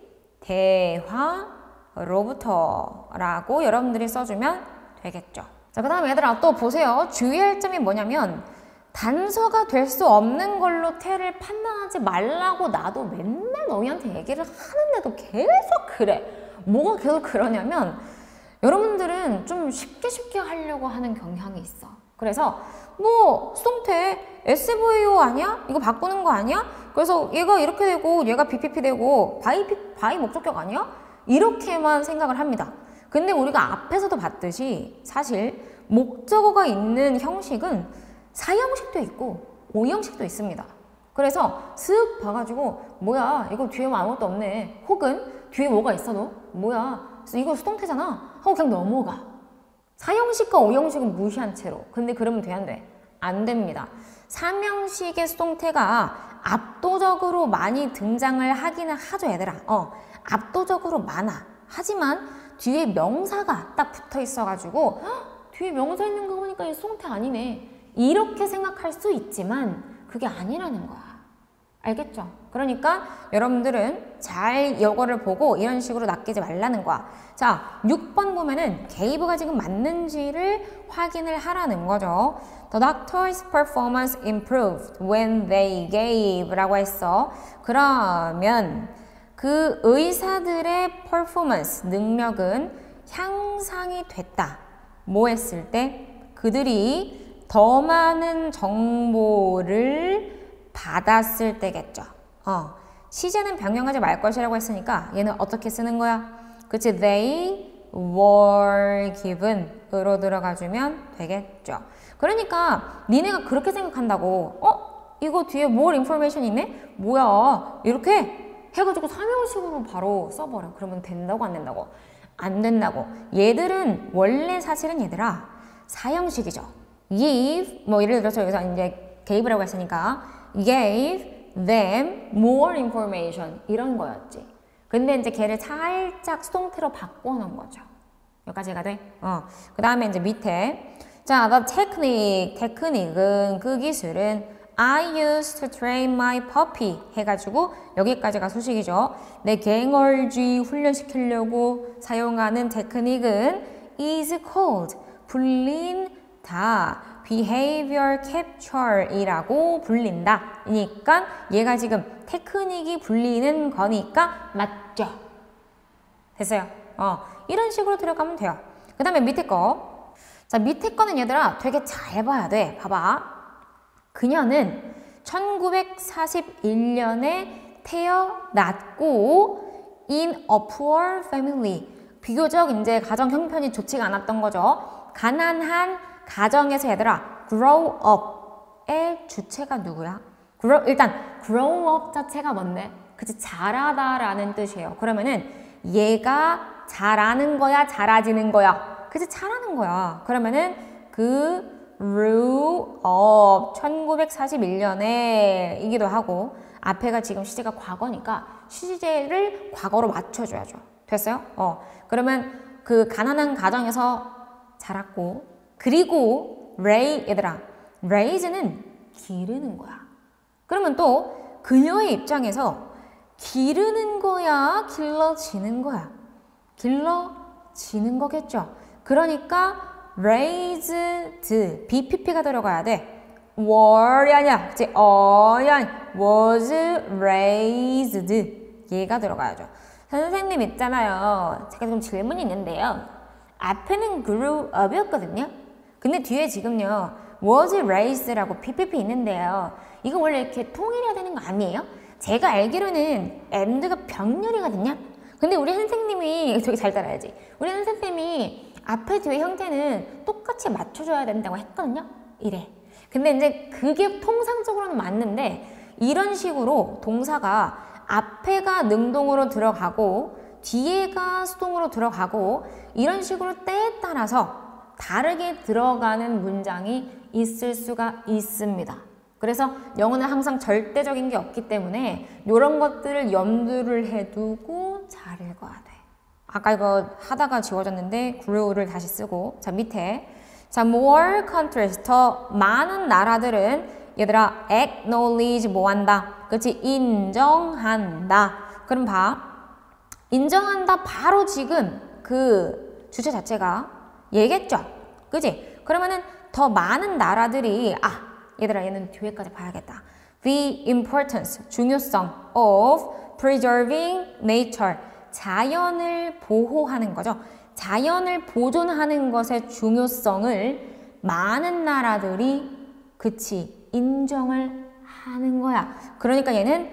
대화로부터 라고 여러분들이 써주면 되겠죠. 자, 그 다음에 얘들아 또 보세요. 주의할 점이 뭐냐면 단서가 될 수 없는 걸로 태를 판단하지 말라고 나도 맨날 너희한테 얘기를 하는데도 계속 그래. 뭐가 계속 그러냐면 여러분들은 좀 쉽게 하려고 하는 경향이 있어. 그래서 뭐 수동태 SVO 아니야? 이거 바꾸는 거 아니야? 그래서 얘가 이렇게 되고 얘가 BPP 되고 바이 목적격 아니야? 이렇게만 생각을 합니다. 근데 우리가 앞에서도 봤듯이 사실 목적어가 있는 형식은 4형식도 있고 5형식도 있습니다. 그래서 슥 봐가지고 뭐야 이거 뒤에 아무것도 없네. 혹은 뒤에 뭐가 있어도 뭐야 이거 수동태잖아 하고 그냥 넘어가. 4형식과 5형식은 무시한 채로. 근데 그러면 돼 안 돼? 안 됩니다. 3형식의 수동태가 압도적으로 많이 등장을 하기는 하죠 얘들아. 압도적으로 많아. 하지만 뒤에 명사가 딱 붙어 있어가지고 뒤에 명사 있는 거 보니까 이 수동태 아니네. 이렇게 생각할 수 있지만 그게 아니라는 거야. 알겠죠? 그러니까 여러분들은 잘 이거를 보고 이런 식으로 낚이지 말라는 거야. 자, 6번 보면은 gave가 지금 맞는지를 확인을 하라는 거죠. The doctor's performance improved when they gave 라고 했어. 그러면 그 의사들의 performance, 능력은 향상이 됐다. 뭐 했을 때? 그들이 더 많은 정보를 받았을 때겠죠. 시제는 변경하지 말 것이라고 했으니까 얘는 어떻게 쓰는 거야? 그치? They were given 으로 들어가주면 되겠죠. 그러니까 니네가 그렇게 생각한다고 이거 뒤에 more information 있네? 뭐야 이렇게 해가지고 3형식으로 바로 써버려. 그러면 된다고 안 된다고? 안 된다고. 얘들은 원래 사실은 얘들아 4형식이죠. give, 뭐 예를 들어서 여기서 이제 gave라고 했으니까 gave them more information 이런 거였지. 근데 이제 걔를 살짝 수동태로 바꿔놓은 거죠. 여기까지가 돼? 그 다음에 이제 밑에 자, the technique, 테크닉은 그 기술은 I used to train my puppy 해가지고 여기까지가 소식이죠. 내 갱얼쥐 훈련시키려고 사용하는 테크닉은 is called 불린다. behavior capture 이라고 불린다. 그러니까 얘가 지금 테크닉이 불리는 거니까 맞죠? 됐어요? 이런 식으로 들어가면 돼요. 그 다음에 밑에 거. 자, 밑에 거는 얘들아 되게 잘 봐야 돼. 봐봐. 그녀는 1941년에 태어났고 in a poor family. 비교적 이제 가정 형편이 좋지가 않았던 거죠. 가난한 가정에서 얘들아 grow up의 주체가 누구야? 일단 grow up 자체가 뭔데? 그치, 자라다 라는 뜻이에요. 그러면은 얘가 자라는 거야? 자라지는 거야? 그치, 자라는 거야. 그러면은 그 grew up 1941년에 이기도 하고 앞에가 지금 시제가 과거니까 시제를 과거로 맞춰줘야죠. 됐어요? 그러면 그 가난한 가정에서 자랐고 그리고 얘들아 raise는 기르는 거야. 그러면 또 그녀의 입장에서 기르는 거야 길러지는 거야? 길러지는 거겠죠. 그러니까 raised BPP가 들어가야 돼. were이 아니야. 그치? 야 was raised 얘가 들어가야죠. 선생님 있잖아요. 제가 좀 질문이 있는데요. 앞에는 grew up이었거든요. 근데 뒤에 지금요. was raised라고 PPP 있는데요. 이거 원래 이렇게 통일해야 되는 거 아니에요? 제가 알기로는 and가 병렬이거든요. 근데 우리 선생님이 되게 잘 따라야지. 우리 선생님이 앞에 뒤에 형태는 똑같이 맞춰줘야 된다고 했거든요. 이래. 근데 이제 그게 통상적으로는 맞는데 이런 식으로 동사가 앞에가 능동으로 들어가고 뒤에가 수동으로 들어가고 이런 식으로 때에 따라서 다르게 들어가는 문장이 있을 수가 있습니다. 그래서 영어는 항상 절대적인 게 없기 때문에 이런 것들을 염두를 해두고 잘 읽어야 돼. 아까 이거 하다가 지워졌는데 grew를 다시 쓰고 자 밑에 자 more countries 더 많은 나라들은 얘들아 acknowledge 뭐 한다? 그렇지? 인정한다. 그럼 봐. 인정한다 바로 지금 그 주체 자체가 얘겠죠? 그지? 그러면은 더 많은 나라들이 얘들아 얘는 뒤에까지 봐야겠다. The importance 중요성 of preserving nature 자연을 보호하는 거죠. 자연을 보존하는 것의 중요성을 많은 나라들이 그치 인정을 하는 거야. 그러니까 얘는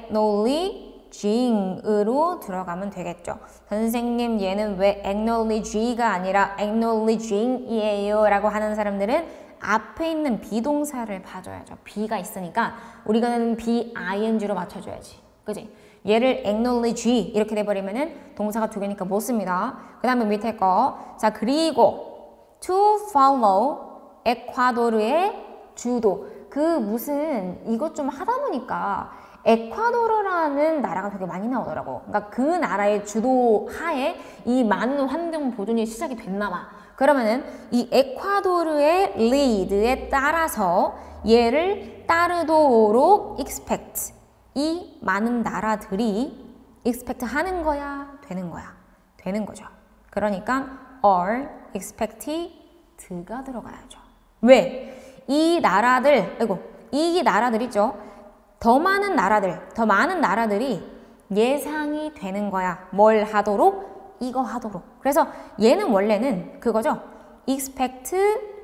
acknowledging으로 들어가면 되겠죠. 선생님 얘는 왜 acknowledge가 아니라 acknowledging이에요 라고 하는 사람들은 앞에 있는 비동사를 봐줘야죠. be가 있으니까 우리가는 be ing로 맞춰줘야지. 그지? 얘를 acknowledge 이렇게 돼버리면은 동사가 두 개니까 못 씁니다. 그 다음에 밑에 거. 자, 그리고 to follow 에콰도르의 주도. 그 무슨 이것 좀 하다 보니까 에콰도르라는 나라가 되게 많이 나오더라고. 그러니까 그 나라의 주도 하에 이 많은 환경 보존이 시작이 됐나 봐. 그러면은 이 에콰도르의 lead에 따라서 얘를 따르도록 expect 이 많은 나라들이 expect 하는 거야? 되는 거야? 되는 거죠. 그러니까 are expected가 들어가야죠. 왜? 이 나라들, 이 나라들 있죠? 더 많은 나라들이 예상이 되는 거야. 뭘 하도록? 이거 하도록. 그래서 얘는 원래는 그거죠. expect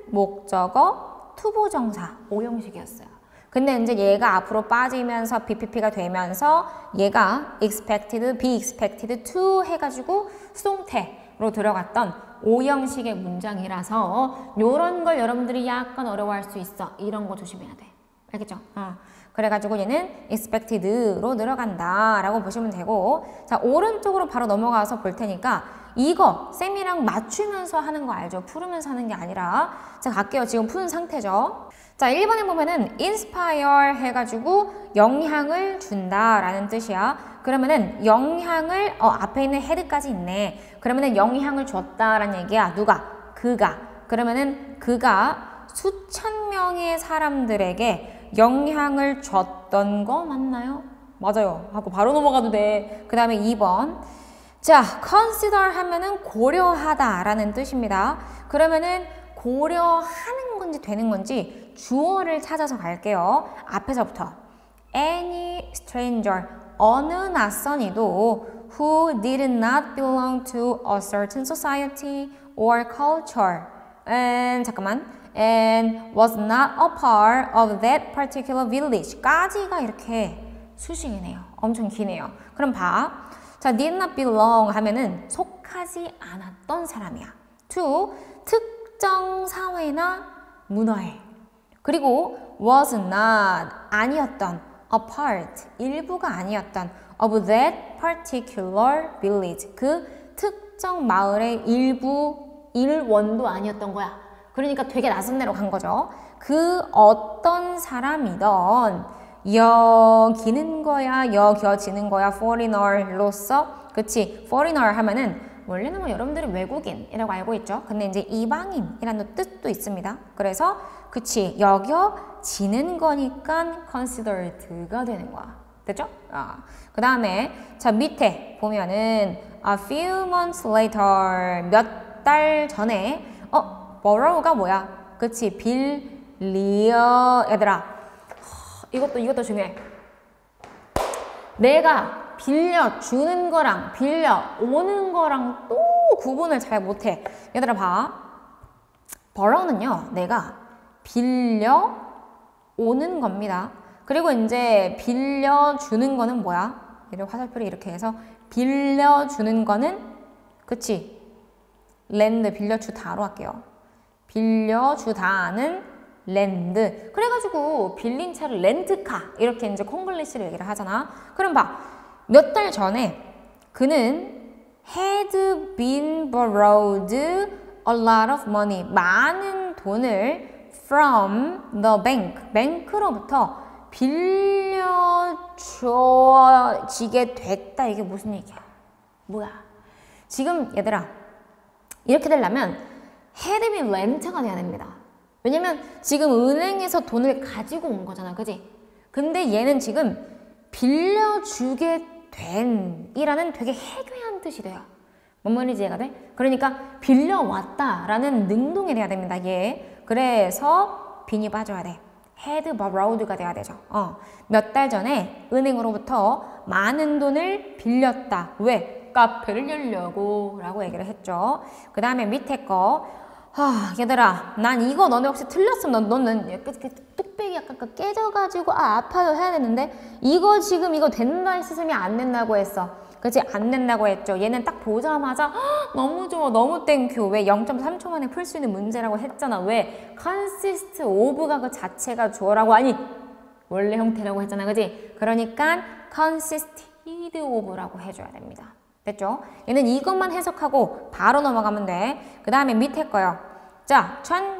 목적어 투부정사 5형식이었어요. 근데 이제 얘가 앞으로 빠지면서 BPP가 되면서 얘가 expected, be expected to 해가지고 수동태로 들어갔던 5형식의 문장이라서 요런 걸 여러분들이 약간 어려워할 수 있어. 이런 거 조심해야 돼. 알겠죠? 그래가지고 얘는 expected로 들어간다 라고 보시면 되고 자 오른쪽으로 바로 넘어가서 볼 테니까 이거 쌤이랑 맞추면서 하는 거 알죠? 풀으면서 하는 게 아니라 자 갈게요. 지금 푸는 상태죠. 자 1번에 보면은 inspire 해가지고 영향을 준다 라는 뜻이야. 그러면은 영향을 앞에 있는 head까지 있네. 그러면은 영향을 줬다 라는 얘기야. 누가? 그가. 그러면은 그가 수천 명의 사람들에게 영향을 줬던 거 맞나요? 맞아요. 하고 바로 넘어가도 돼. 그 다음에 2번. 자, consider 하면은 고려하다 라는 뜻입니다. 그러면은 고려하는 건지 되는 건지 주어를 찾아서 갈게요. 앞에서부터. Any stranger, 어느 낯선이도 who did not belong to a certain society or culture. And was not a part of that particular village. 까지가 이렇게 수식이네요. 엄청 기네요. 그럼 봐. 자, did not belong 하면은 속하지 않았던 사람이야. to 특정 사회나 문화에. 그리고 was not 아니었던 a part 일부가 아니었던 of that particular village 그 특정 마을의 일부 일원도 아니었던 거야. 그러니까 되게 낯선 데로 간 거죠. 그 어떤 사람이던 여기는 거야, 여겨지는 거야, foreigner로서. 그치? foreigner 하면은 원래는 뭐 여러분들이 외국인이라고 알고 있죠. 근데 이제 이방인이라는 뜻도 있습니다. 그래서 그치, 여겨지는 거니까 considered가 되는 거야. 됐죠? 그 다음에 자 밑에 보면은 a few months later 몇 달 전에 borrow가 뭐야? 그치? 빌려. 얘들아 이것도 중요해. 내가 빌려주는 거랑 빌려오는 거랑 또 구분을 잘 못해. 얘들아 봐. borrow는요 내가 빌려오는 겁니다. 그리고 이제 빌려주는 거는 뭐야? 얘를 화살표를 이렇게 해서 빌려주는 거는 그치? lend 빌려주다로 할게요. 빌려주다는 lend. 그래가지고 빌린 차를 렌트카 이렇게 이제 콩글리시를 얘기를 하잖아. 그럼 봐. 몇 달 전에 그는 had been borrowed a lot of money. 많은 돈을 from the bank. 뱅크로부터 빌려주어지게 됐다. 이게 무슨 얘기야? 뭐야? 지금 얘들아 이렇게 되려면 had been lent가 돼야 됩니다. 왜냐면 지금 은행에서 돈을 가지고 온 거잖아. 그지? 근데 얘는 지금 빌려주게 된 이라는 되게 해괴한 뜻이 돼요. 뭔 말인지 이해가 돼? 그러니까 빌려왔다라는 능동이 돼야 됩니다. 얘. 그래서 빈이 빠져야 돼. had borrowed가 돼야 되죠. 몇 달 전에 은행으로부터 많은 돈을 빌렸다. 왜? 카페를 열려고 라고 얘기를 했죠. 그 다음에 밑에 거 얘들아 난 이거 너네 혹시 틀렸으면 너는 뚝배기 약간 깨져가지고 아파요 해야 되는데 이거 지금 이거 된다 했으면 안 된다고 했어. 그치? 안 된다고 했죠. 얘는 딱 보자마자 너무 좋아 너무 땡큐. 왜 0.3초 만에 풀 수 있는 문제라고 했잖아. 왜? consist of가 그 자체가 주어라고 아니 원래 형태라고 했잖아. 그치? 그러니까 consisted of라고 해줘야 됩니다. 됐죠? 얘는 이것만 해석하고 바로 넘어가면 돼. 그 다음에 밑에 거요. 자,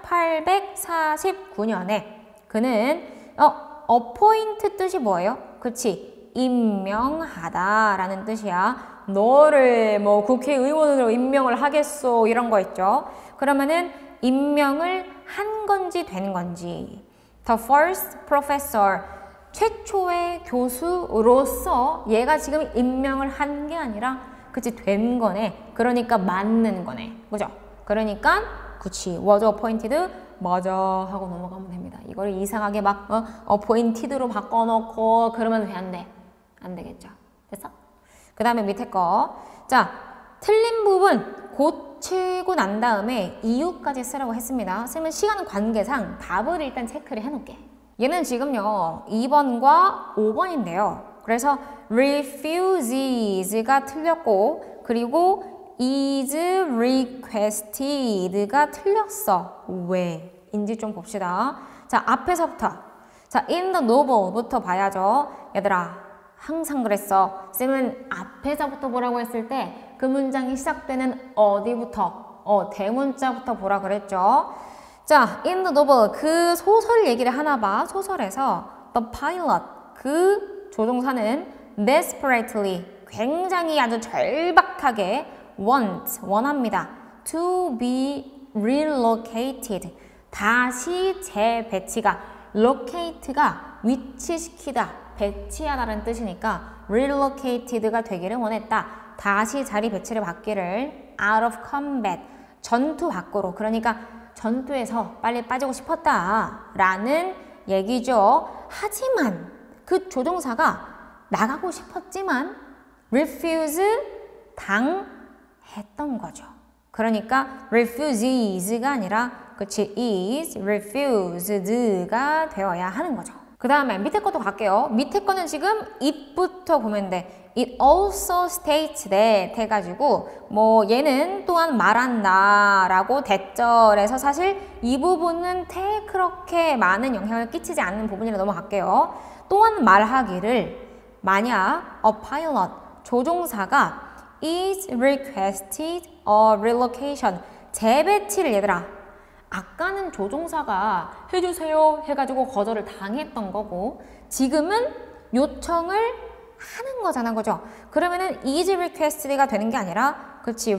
1849년에 그는 appoint 뜻이 뭐예요? 그치? 임명하다 라는 뜻이야. 너를 뭐 국회의원으로 임명을 하겠소 이런 거 있죠. 그러면은 임명을 한 건지 된 건지. The first professor 최초의 교수로서 얘가 지금 임명을 한 게 아니라 그치 된 거네. 그러니까 맞는 거네. 그죠? 그러니까 그치 was appointed 맞아 하고 넘어가면 됩니다. 이걸 이상하게 막 appointed로 바꿔놓고 그러면 왜 안 돼? 안 되겠죠. 됐어? 그 다음에 밑에 거. 자, 틀린 부분 고치고 난 다음에 이유까지 쓰라고 했습니다. 쓰면 시간 관계상 답을 일단 체크를 해놓을게. 얘는 지금요 2번과 5번인데요. 그래서 refuses가 틀렸고 그리고 is requested가 틀렸어. 왜? 인지 좀 봅시다. 자, 앞에서부터. 자, in the novel부터 봐야죠. 얘들아, 항상 그랬어. 쌤은 앞에서부터 보라고 했을 때 그 문장이 시작되는 어디부터? 대문자부터 보라 그랬죠. 자, in the novel 그 소설 얘기를 하나 봐. 소설에서 the pilot 그 조종사는 desperately 굉장히 아주 절박하게 원합니다. to be relocated 다시 재배치가 locate가 위치시키다 배치하다라는 뜻이니까 relocated가 되기를 원했다. 다시 자리 배치를 받기를 out of combat 전투 밖으로 그러니까 전투에서 빨리 빠지고 싶었다 라는 얘기죠. 하지만 그 조종사가 나가고 싶었지만 refuse 당했던 거죠. 그러니까 refuses가 아니라 그치 is refused가 되어야 하는 거죠. 그 다음에 밑에 것도 갈게요. 밑에 거는 지금 it부터 보면 돼. It also states that 해가지고 뭐 얘는 또한 말한다 라고 대절해서 사실 이 부분은 그렇게 많은 영향을 끼치지 않는 부분이라 넘어갈게요. 또한 말하기를 만약 a pilot 조종사가 is requested a relocation 재배치를 얘들아 아까는 조종사가 해주세요 해가지고 거절을 당했던 거고 지금은 요청을 하는 거잖아, 그죠? 그러면은 is requested가 되는 게 아니라 그렇지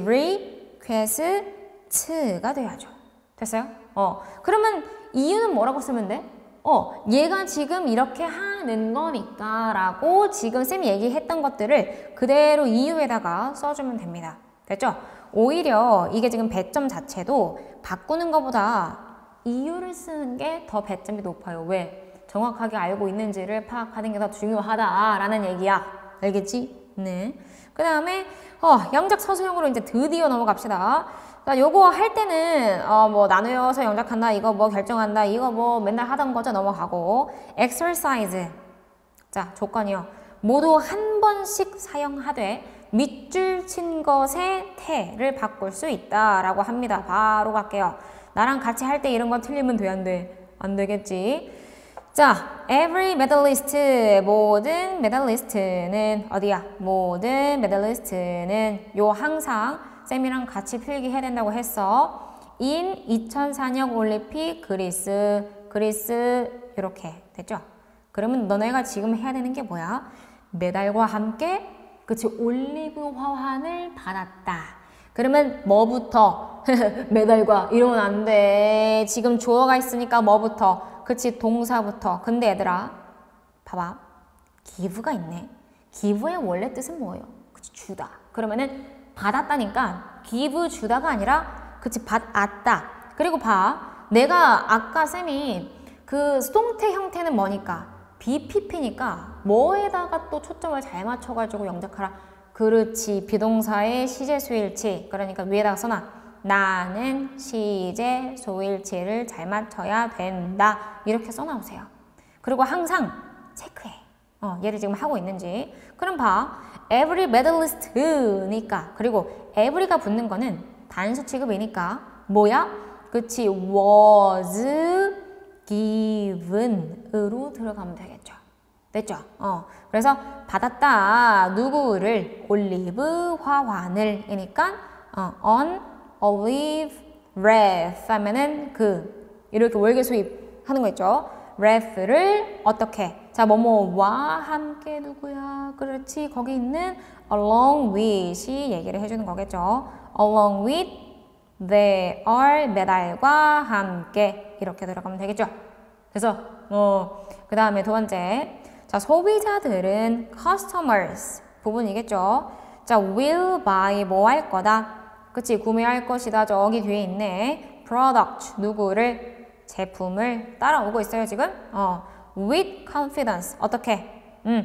request가 돼야죠. 됐어요? 그러면 이유는 뭐라고 쓰면 돼? 얘가 지금 이렇게 하는 거니까 라고 지금 쌤이 얘기했던 것들을 그대로 이유에다가 써주면 됩니다. 됐죠? 오히려 이게 지금 배점 자체도 바꾸는 것보다 이유를 쓰는 게 더 배점이 높아요. 왜? 정확하게 알고 있는지를 파악하는 게 더 중요하다라는 얘기야. 알겠지? 네. 그 다음에 영작 서술형으로 이제 드디어 넘어갑시다. 자, 요거 할 때는 뭐 나누어서 영작한다, 이거 뭐 결정한다, 이거 뭐 맨날 하던 거죠. 넘어가고 exercise. 자, 조건이요. 모두 한 번씩 사용하되 밑줄 친 것의 태를 바꿀 수 있다라고 합니다. 바로 갈게요. 나랑 같이 할 때 이런 건 틀리면 돼, 안 돼? 안 되겠지? 자, every medalist, 모든 메달리스트는 어디야? 모든 메달리스트는 요 항상 쌤이랑 같이 필기해야 된다고 했어. in 2004년 올림픽 그리스 이렇게 됐죠? 그러면 너네가 지금 해야 되는 게 뭐야? 메달과 함께 그치 올리브 화환을 받았다. 그러면 뭐부터? 메달과 이러면 안 돼. 지금 주어가 있으니까 뭐부터? 그치 동사부터. 근데 얘들아 봐봐. give가 있네. give의 원래 뜻은 뭐예요? 그치 주다. 그러면은 받았다니까 give 주다가 아니라 그치 받았다. 그리고 봐. 내가 아까 쌤이 그 수동태 형태는 뭐니까 BPP니까 뭐에다가 또 초점을 잘 맞춰가지고 영작하라. 그렇지. 비동사의 시제 수일치. 그러니까 위에다가 써놔. 나는 시제 소일치를 잘 맞춰야 된다. 이렇게 써놔보세요. 그리고 항상 체크해. 얘를 지금 하고 있는지. 그럼 봐. every medalist니까. 그리고 every가 붙는 거는 단수 취급이니까 뭐야? 그치. was given으로 들어가면 되겠죠. 됐죠? 그래서 받았다. 누구를? 올리브 화환을 이니까 on olive wreath 하면은 이렇게 월계 수입하는 거 있죠. wreath를 어떻게? 자, 뭐뭐와 함께 누구야? 그렇지. 거기 있는 along with이 얘기를 해주는 거겠죠. along with their 메달과 함께 이렇게 들어가면 되겠죠. 그래서 그 다음에 두 번째. 자, 소비자들은 customers 부분이겠죠. 자, will buy 뭐 할 거다? 그치, 구매할 것이다. 저기 뒤에 있네. product 누구를? 제품을 따라오고 있어요, 지금. with confidence 어떻게?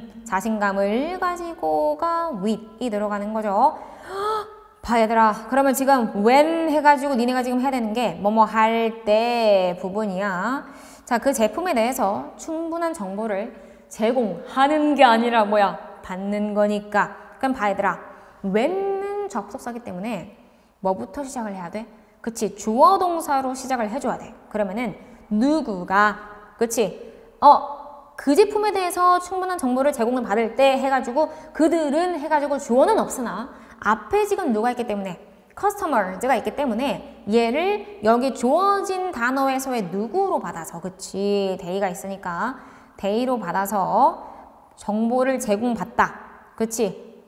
자신감을 가지고가 with이 들어가는 거죠. 봐 얘들아. 그러면 지금 when 해가지고 니네가 지금 해야 되는 게 뭐뭐 할 때 부분이야. 자, 그 제품에 대해서 충분한 정보를 제공하는 게 아니라 뭐야? 받는 거니까. 그럼 봐 얘들아. when는 접속사기 때문에 뭐부터 시작을 해야 돼? 그치. 주어 동사로 시작을 해줘야 돼. 그러면은 누구가 그치. 그 제품에 대해서 충분한 정보를 제공을 받을 때 해가지고 그들은 해가지고 주어는 없으나 앞에 지금 누가 있기 때문에 customers가 있기 때문에 얘를 여기 주어진 단어에서의 누구로 받아서 그치. they가 있으니까 they로 받아서 정보를 제공받다. 그치.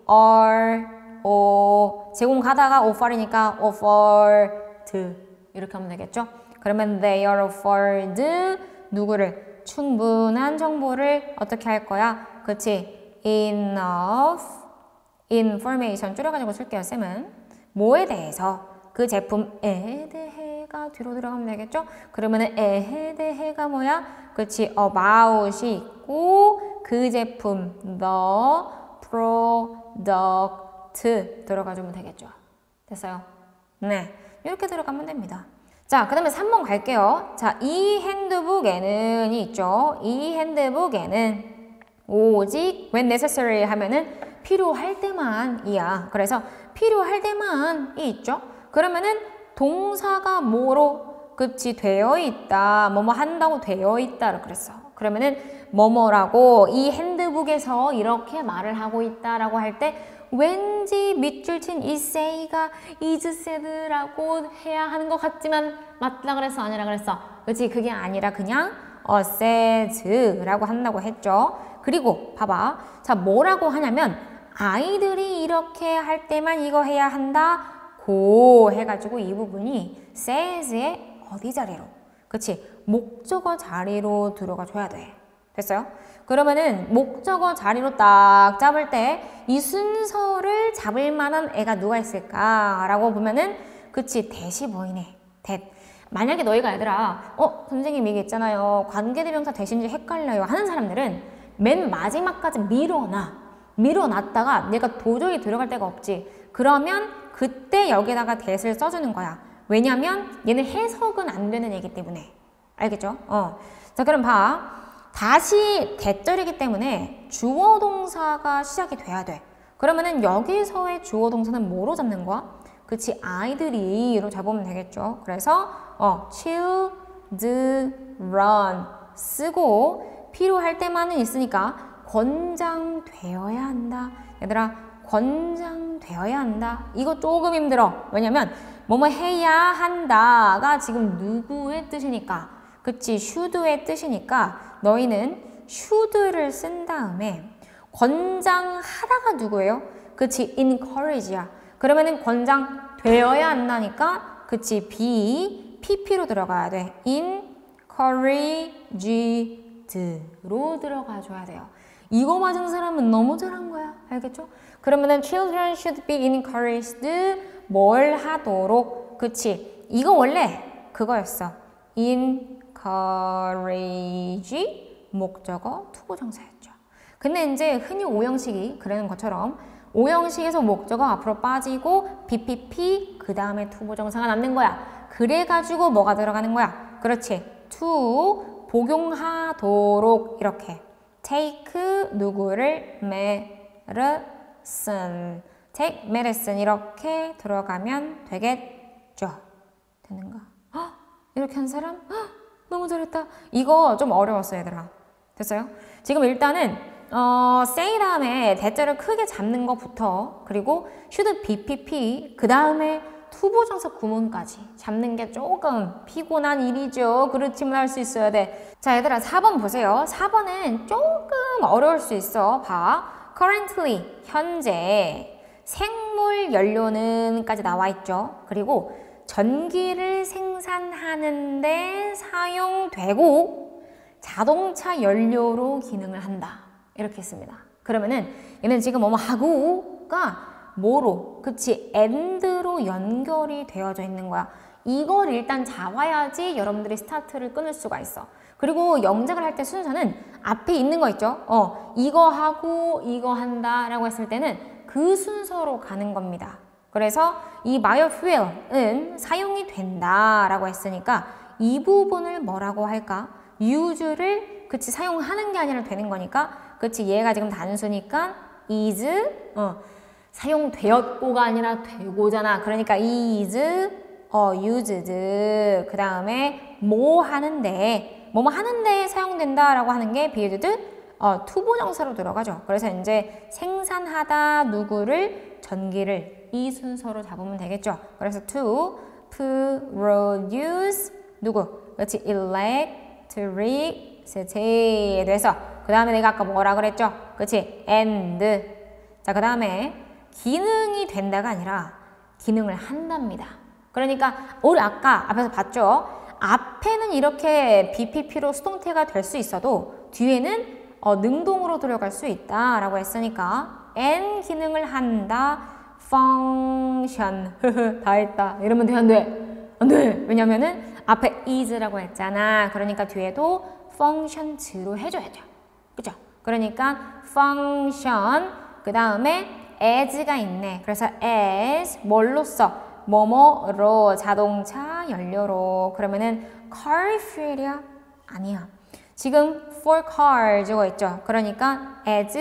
제공하다가 offer이니까 offered 이렇게 하면 되겠죠. 그러면 they are offered 누구를? 충분한 정보를 어떻게 할 거야? 그치. enough information 줄여가지고 쓸게요. 쌤은 뭐에 대해서? 그 제품에 대해가 뒤로 들어가면 되겠죠. 그러면은 에에 대해가 뭐야? 그치. about이 있고 그 제품 the product 들어가주면 되겠죠. 됐어요? 네, 이렇게 들어가면 됩니다. 자, 그 다음에 3번 갈게요. 자, 이 핸드북에는 있죠. 이 핸드북에는 오직 when necessary 하면은 필요할 때만이야. 그래서 필요할 때만이 있죠. 그러면은 동사가 뭐로 그치 되어 있다. 뭐뭐 한다고 되어 있다를 그랬어. 그러면은 뭐뭐라고 이 핸드북에서 이렇게 말을 하고 있다라고 할 때 왠지 밑줄 친 이 say가 is said라고 해야 하는 것 같지만 맞다 그랬어 아니라 그랬어? 그치? 그게 아니라 그냥 said라고 한다고 했죠. 그리고 봐봐. 자, 뭐라고 하냐면 아이들이 이렇게 할 때만 이거 해야 한다. 고 해가지고 이 부분이 says의 어디 자리로? 그치? 목적어 자리로 들어가 줘야 돼. 됐어요? 그러면은 목적어 자리로 딱 잡을 때 이 순서를 잡을 만한 애가 누가 있을까라고 보면은 그치? that이 보이네. that. 만약에 너희가 얘들아 선생님 이게 있잖아요. 관계대명사 대신지 헷갈려요 하는 사람들은 맨 마지막까지 밀어놨다가 얘가 도저히 들어갈 데가 없지. 그러면 그때 여기다가 that을 써주는 거야. 왜냐면 얘는 해석은 안 되는 애기 때문에. 알겠죠? 자, 그럼 봐. 다시 대절이기 때문에 주어 동사가 시작이 돼야 돼. 그러면은 여기서의 주어 동사는 뭐로 잡는 거야? 그치, 아이들이로 잡으면 되겠죠. 그래서 children 쓰고 필요할 때만은 있으니까 권장되어야 한다. 얘들아, 권장되어야 한다. 이거 조금 힘들어. 왜냐면 뭐뭐 해야 한다가 지금 누구의 뜻이니까. 그치, should의 뜻이니까 너희는 should를 쓴 다음에 권장하다가 누구예요? 그치, encourage야. 그러면은 권장되어야 한다니까 그치, pp로 들어가야 돼. encouraged로 들어가줘야 돼요. 이거 맞은 사람은 너무 잘한 거야. 알겠죠? 그러면은 children should be encouraged 뭘 하도록. 그치, 이거 원래 그거였어. encourage 목적어 투부정사였죠. 근데 이제 흔히 오형식이 그러는 것처럼 오형식에서 목적어 앞으로 빠지고 BPP 그 다음에 투부정사가 남는 거야. 그래가지고 뭐가 들어가는 거야? 그렇지. to 복용하도록 이렇게 take 누구를 medicine take medicine 이렇게 들어가면 되겠죠. 되는가? 이렇게 한 사람? 너무 잘했다. 이거 좀 어려웠어 얘들아. 됐어요? 지금 일단은 say 다음에 대절을 크게 잡는 것부터 그리고 should BPP 그 다음에 투부정사 구문까지 잡는 게 조금 피곤한 일이죠. 그렇지만 할 수 있어야 돼. 자 얘들아 4번 보세요. 4번은 조금 어려울 수 있어. 봐. currently 현재 생물 연료는 까지 나와 있죠. 그리고 전기를 생산하는데 사용되고 자동차 연료로 기능을 한다. 이렇게 했습니다. 그러면은 얘는 지금 뭐뭐 하고가 뭐로? 그치, and로 연결이 되어져 있는 거야. 이걸 일단 잡아야지 여러분들이 스타트를 끊을 수가 있어. 그리고 영작을 할 때 순서는 앞에 있는 거 있죠? 이거 하고 이거 한다 라고 했을 때는 그 순서로 가는 겁니다. 그래서 이 biofuel은 사용이 된다 라고 했으니까 이 부분을 뭐라고 할까? use를 그치 사용하는 게 아니라 되는 거니까 그치 얘가 지금 단수니까 is 사용되었고가 아니라 되고잖아. 그러니까 is used 그 다음에 뭐 하는데 사용된다 라고 하는 게 be used 투부정사로 들어가죠. 그래서 이제 생산하다 누구를 전기를 이 순서로 잡으면 되겠죠. 그래서 to produce 누구? 그렇지 electricity 돼서 그 다음에 내가 아까 뭐라 그랬죠? 그렇지 and 자 그 다음에 기능이 된다가 아니라 기능을 한답니다. 그러니까 우리 아까 앞에서 봤죠? 앞에는 이렇게 BPP로 수동태가 될 수 있어도 뒤에는 능동으로 들어갈 수 있다라고 했으니까 and 기능을 한다 function 다 했다 이러면 돼 안 돼? 안 돼! 왜냐면은 앞에 is라고 했잖아. 그러니까 뒤에도 functions로 해줘야죠. 그죠? 그러니까 function 그 다음에 as가 있네. 그래서 as 뭘로써? 뭐뭐로 자동차 연료로. 그러면은 car fuel이야? 아니야. 지금 for cars가 있죠. 그러니까 as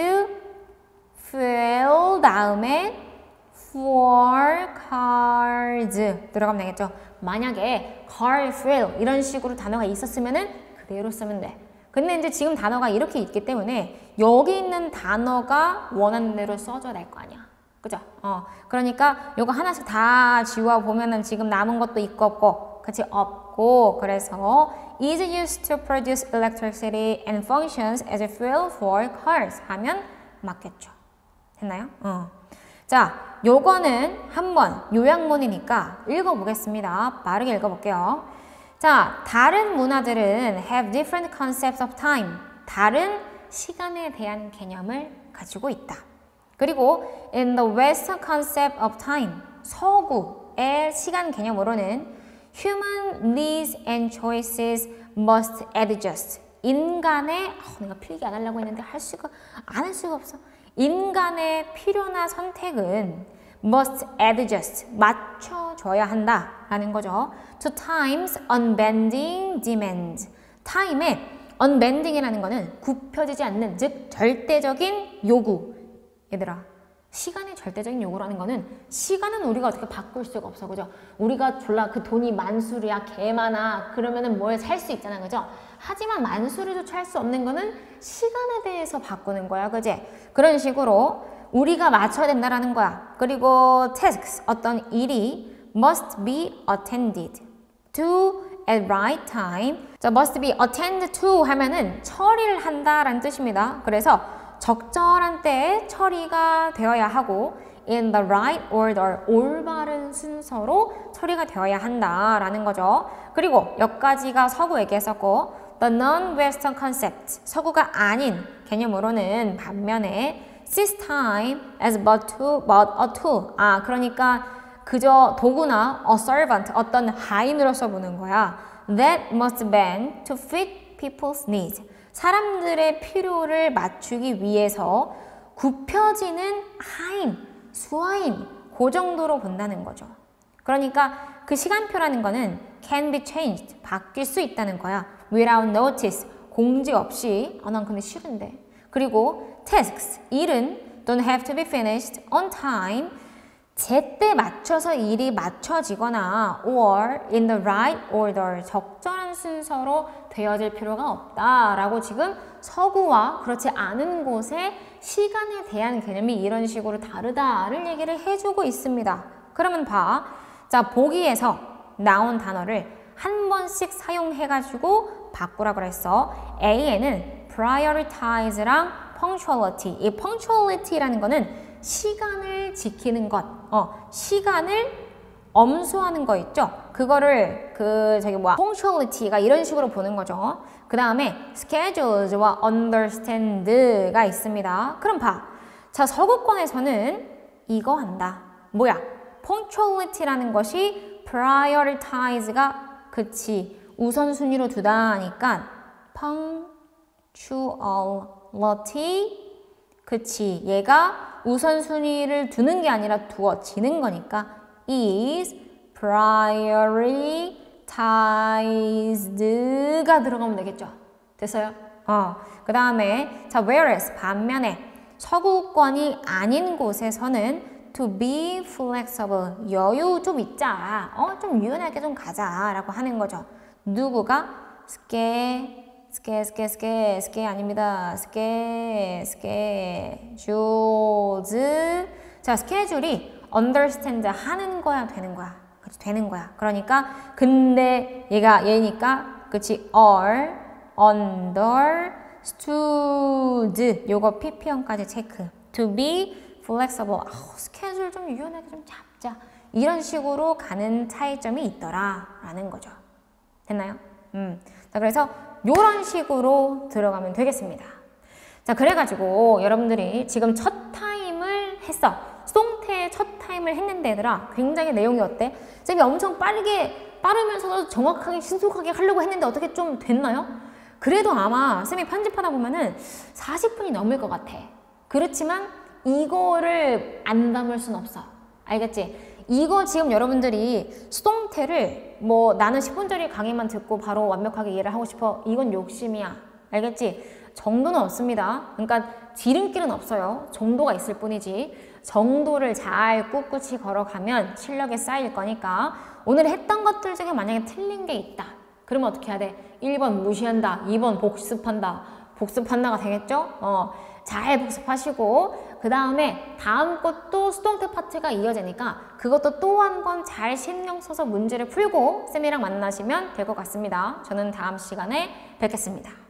fuel 다음에 for cars 들어가면 되겠죠. 만약에 car fuel 이런 식으로 단어가 있었으면은 그대로 쓰면 돼. 근데 이제 지금 단어가 이렇게 있기 때문에 여기 있는 단어가 원하는 대로 써줘야 될 거 아니야. 그죠? 그러니까 요거 하나씩 다 지워보면은 지금 남은 것도 있고 없고, 그치? 없고, 그래서 is used to produce electricity and functions as a fuel for cars 하면 맞겠죠. 됐나요? 자, 요거는 한번 요약문이니까 읽어보겠습니다. 빠르게 읽어볼게요. 자, 다른 문화들은 have different concepts of time. 다른 시간에 대한 개념을 가지고 있다. 그리고 in the Western concept of time, 서구의 시간 개념으로는 human needs and choices must adjust. 인간의, 내가 필기 안 하려고 했는데 안 할 수가 없어. 인간의 필요나 선택은 must adjust, 맞춰줘야 한다라는 거죠. To time's unbending demand. time의 unbending이라는 거는 굽혀지지 않는, 즉 절대적인 요구. 얘들아, 시간의 절대적인 요구라는 거는 시간은 우리가 어떻게 바꿀 수가 없어, 그죠? 우리가 졸라 그 돈이 만수리야, 개 많아, 그러면은 뭘 살 수 있잖아, 그죠? 하지만 만수리조차 할 수 없는 거는 시간에 대해서 바꾸는 거야, 그지? 그런 식으로 우리가 맞춰야 된다라는 거야. 그리고 tasks, 어떤 일이 must be attended to at right time. 자, must be attended to 하면은 처리를 한다라는 뜻입니다. 그래서 적절한 때에 처리가 되어야 하고 in the right order, 올바른 순서로 처리가 되어야 한다라는 거죠. 그리고 여기까지가 서구 얘기했었고 the non-western concept, 서구가 아닌 개념으로는 반면에 sees time as but a tool. 그러니까 그저 도구나 a servant, 어떤 하인으로서 보는 거야. that must bend to fit people's needs. 사람들의 필요를 맞추기 위해서 굽혀지는 하인, 수하인, 그 정도로 본다는 거죠. 그러니까 그 시간표라는 거는 can be changed, 바뀔 수 있다는 거야. without notice, 공지 없이. 난 근데 싫은데. 그리고 tasks, 일은 don't have to be finished on time, 제때 맞춰서 일이 맞춰지거나 or in the right order, 적절한 순서로 되어질 필요가 없다라고 지금 서구와 그렇지 않은 곳의 시간에 대한 개념이 이런 식으로 다르다를 얘기를 해주고 있습니다. 그러면 봐. 자, 보기에서 나온 단어를 한 번씩 사용해가지고 바꾸라 그랬어. A에는 prioritize랑 punctuality. 이 punctuality라는 거는 시간을 지키는 것, 시간을 엄수하는 거 있죠? 그거를 punctuality가 이런 식으로 보는 거죠. 그 다음에 schedules와 understand가 있습니다. 그럼 봐. 자, 서구권에서는 이거 한다. 뭐야? punctuality라는 것이 prioritize가 그치 우선순위로 두다니까 punctuality 그치 얘가 우선순위를 두는 게 아니라 두어지는 거니까 is prioritized가 들어가면 되겠죠. 됐어요? 그 다음에 자 whereas 반면에 서구권이 아닌 곳에서는 to be flexible 여유 좀 있자. 좀 유연하게 좀 가자 라고 하는 거죠. 누구가? 스케 아닙니다. 스케줄즈. 자, 스케줄이 understand 하는 거야, 되는 거야. 그치, 되는 거야. 그러니까 근데 얘니까 그치 are understood 요거 pp형까지 체크. to be flexible. 스케줄 좀 유연하게 좀 잡자. 이런 식으로 가는 차이점이 있더라 라는 거죠. 됐나요? 자, 그래서 요런 식으로 들어가면 되겠습니다. 자, 그래가지고 여러분들이 지금 첫 타임을 했어. 송태의 첫 타임을 했는데 얘들아 굉장히 내용이 어때? 쌤이 엄청 빠르면서도 정확하게 신속하게 하려고 했는데 어떻게 좀 됐나요? 그래도 아마 쌤이 편집하다 보면은 40분이 넘을 것 같아. 그렇지만 이거를 안 담을 순 없어. 알겠지? 이거 지금 여러분들이 수동태를 나는 10분짜리 강의만 듣고 바로 완벽하게 이해를 하고 싶어. 이건 욕심이야. 알겠지? 정도는 없습니다. 그러니까 지름길은 없어요. 정도가 있을 뿐이지. 정도를 잘 꿋꿋이 걸어가면 실력이 쌓일 거니까 오늘 했던 것들 중에 만약에 틀린 게 있다. 그러면 어떻게 해야 돼? 1번 무시한다. 2번 복습한다. 복습한다가 되겠죠? 잘 복습하시고 그 다음에 다음 것도 수동태 파트가 이어지니까 그것도 또 한 번 잘 신경 써서 문제를 풀고 쌤이랑 만나시면 될 것 같습니다. 저는 다음 시간에 뵙겠습니다.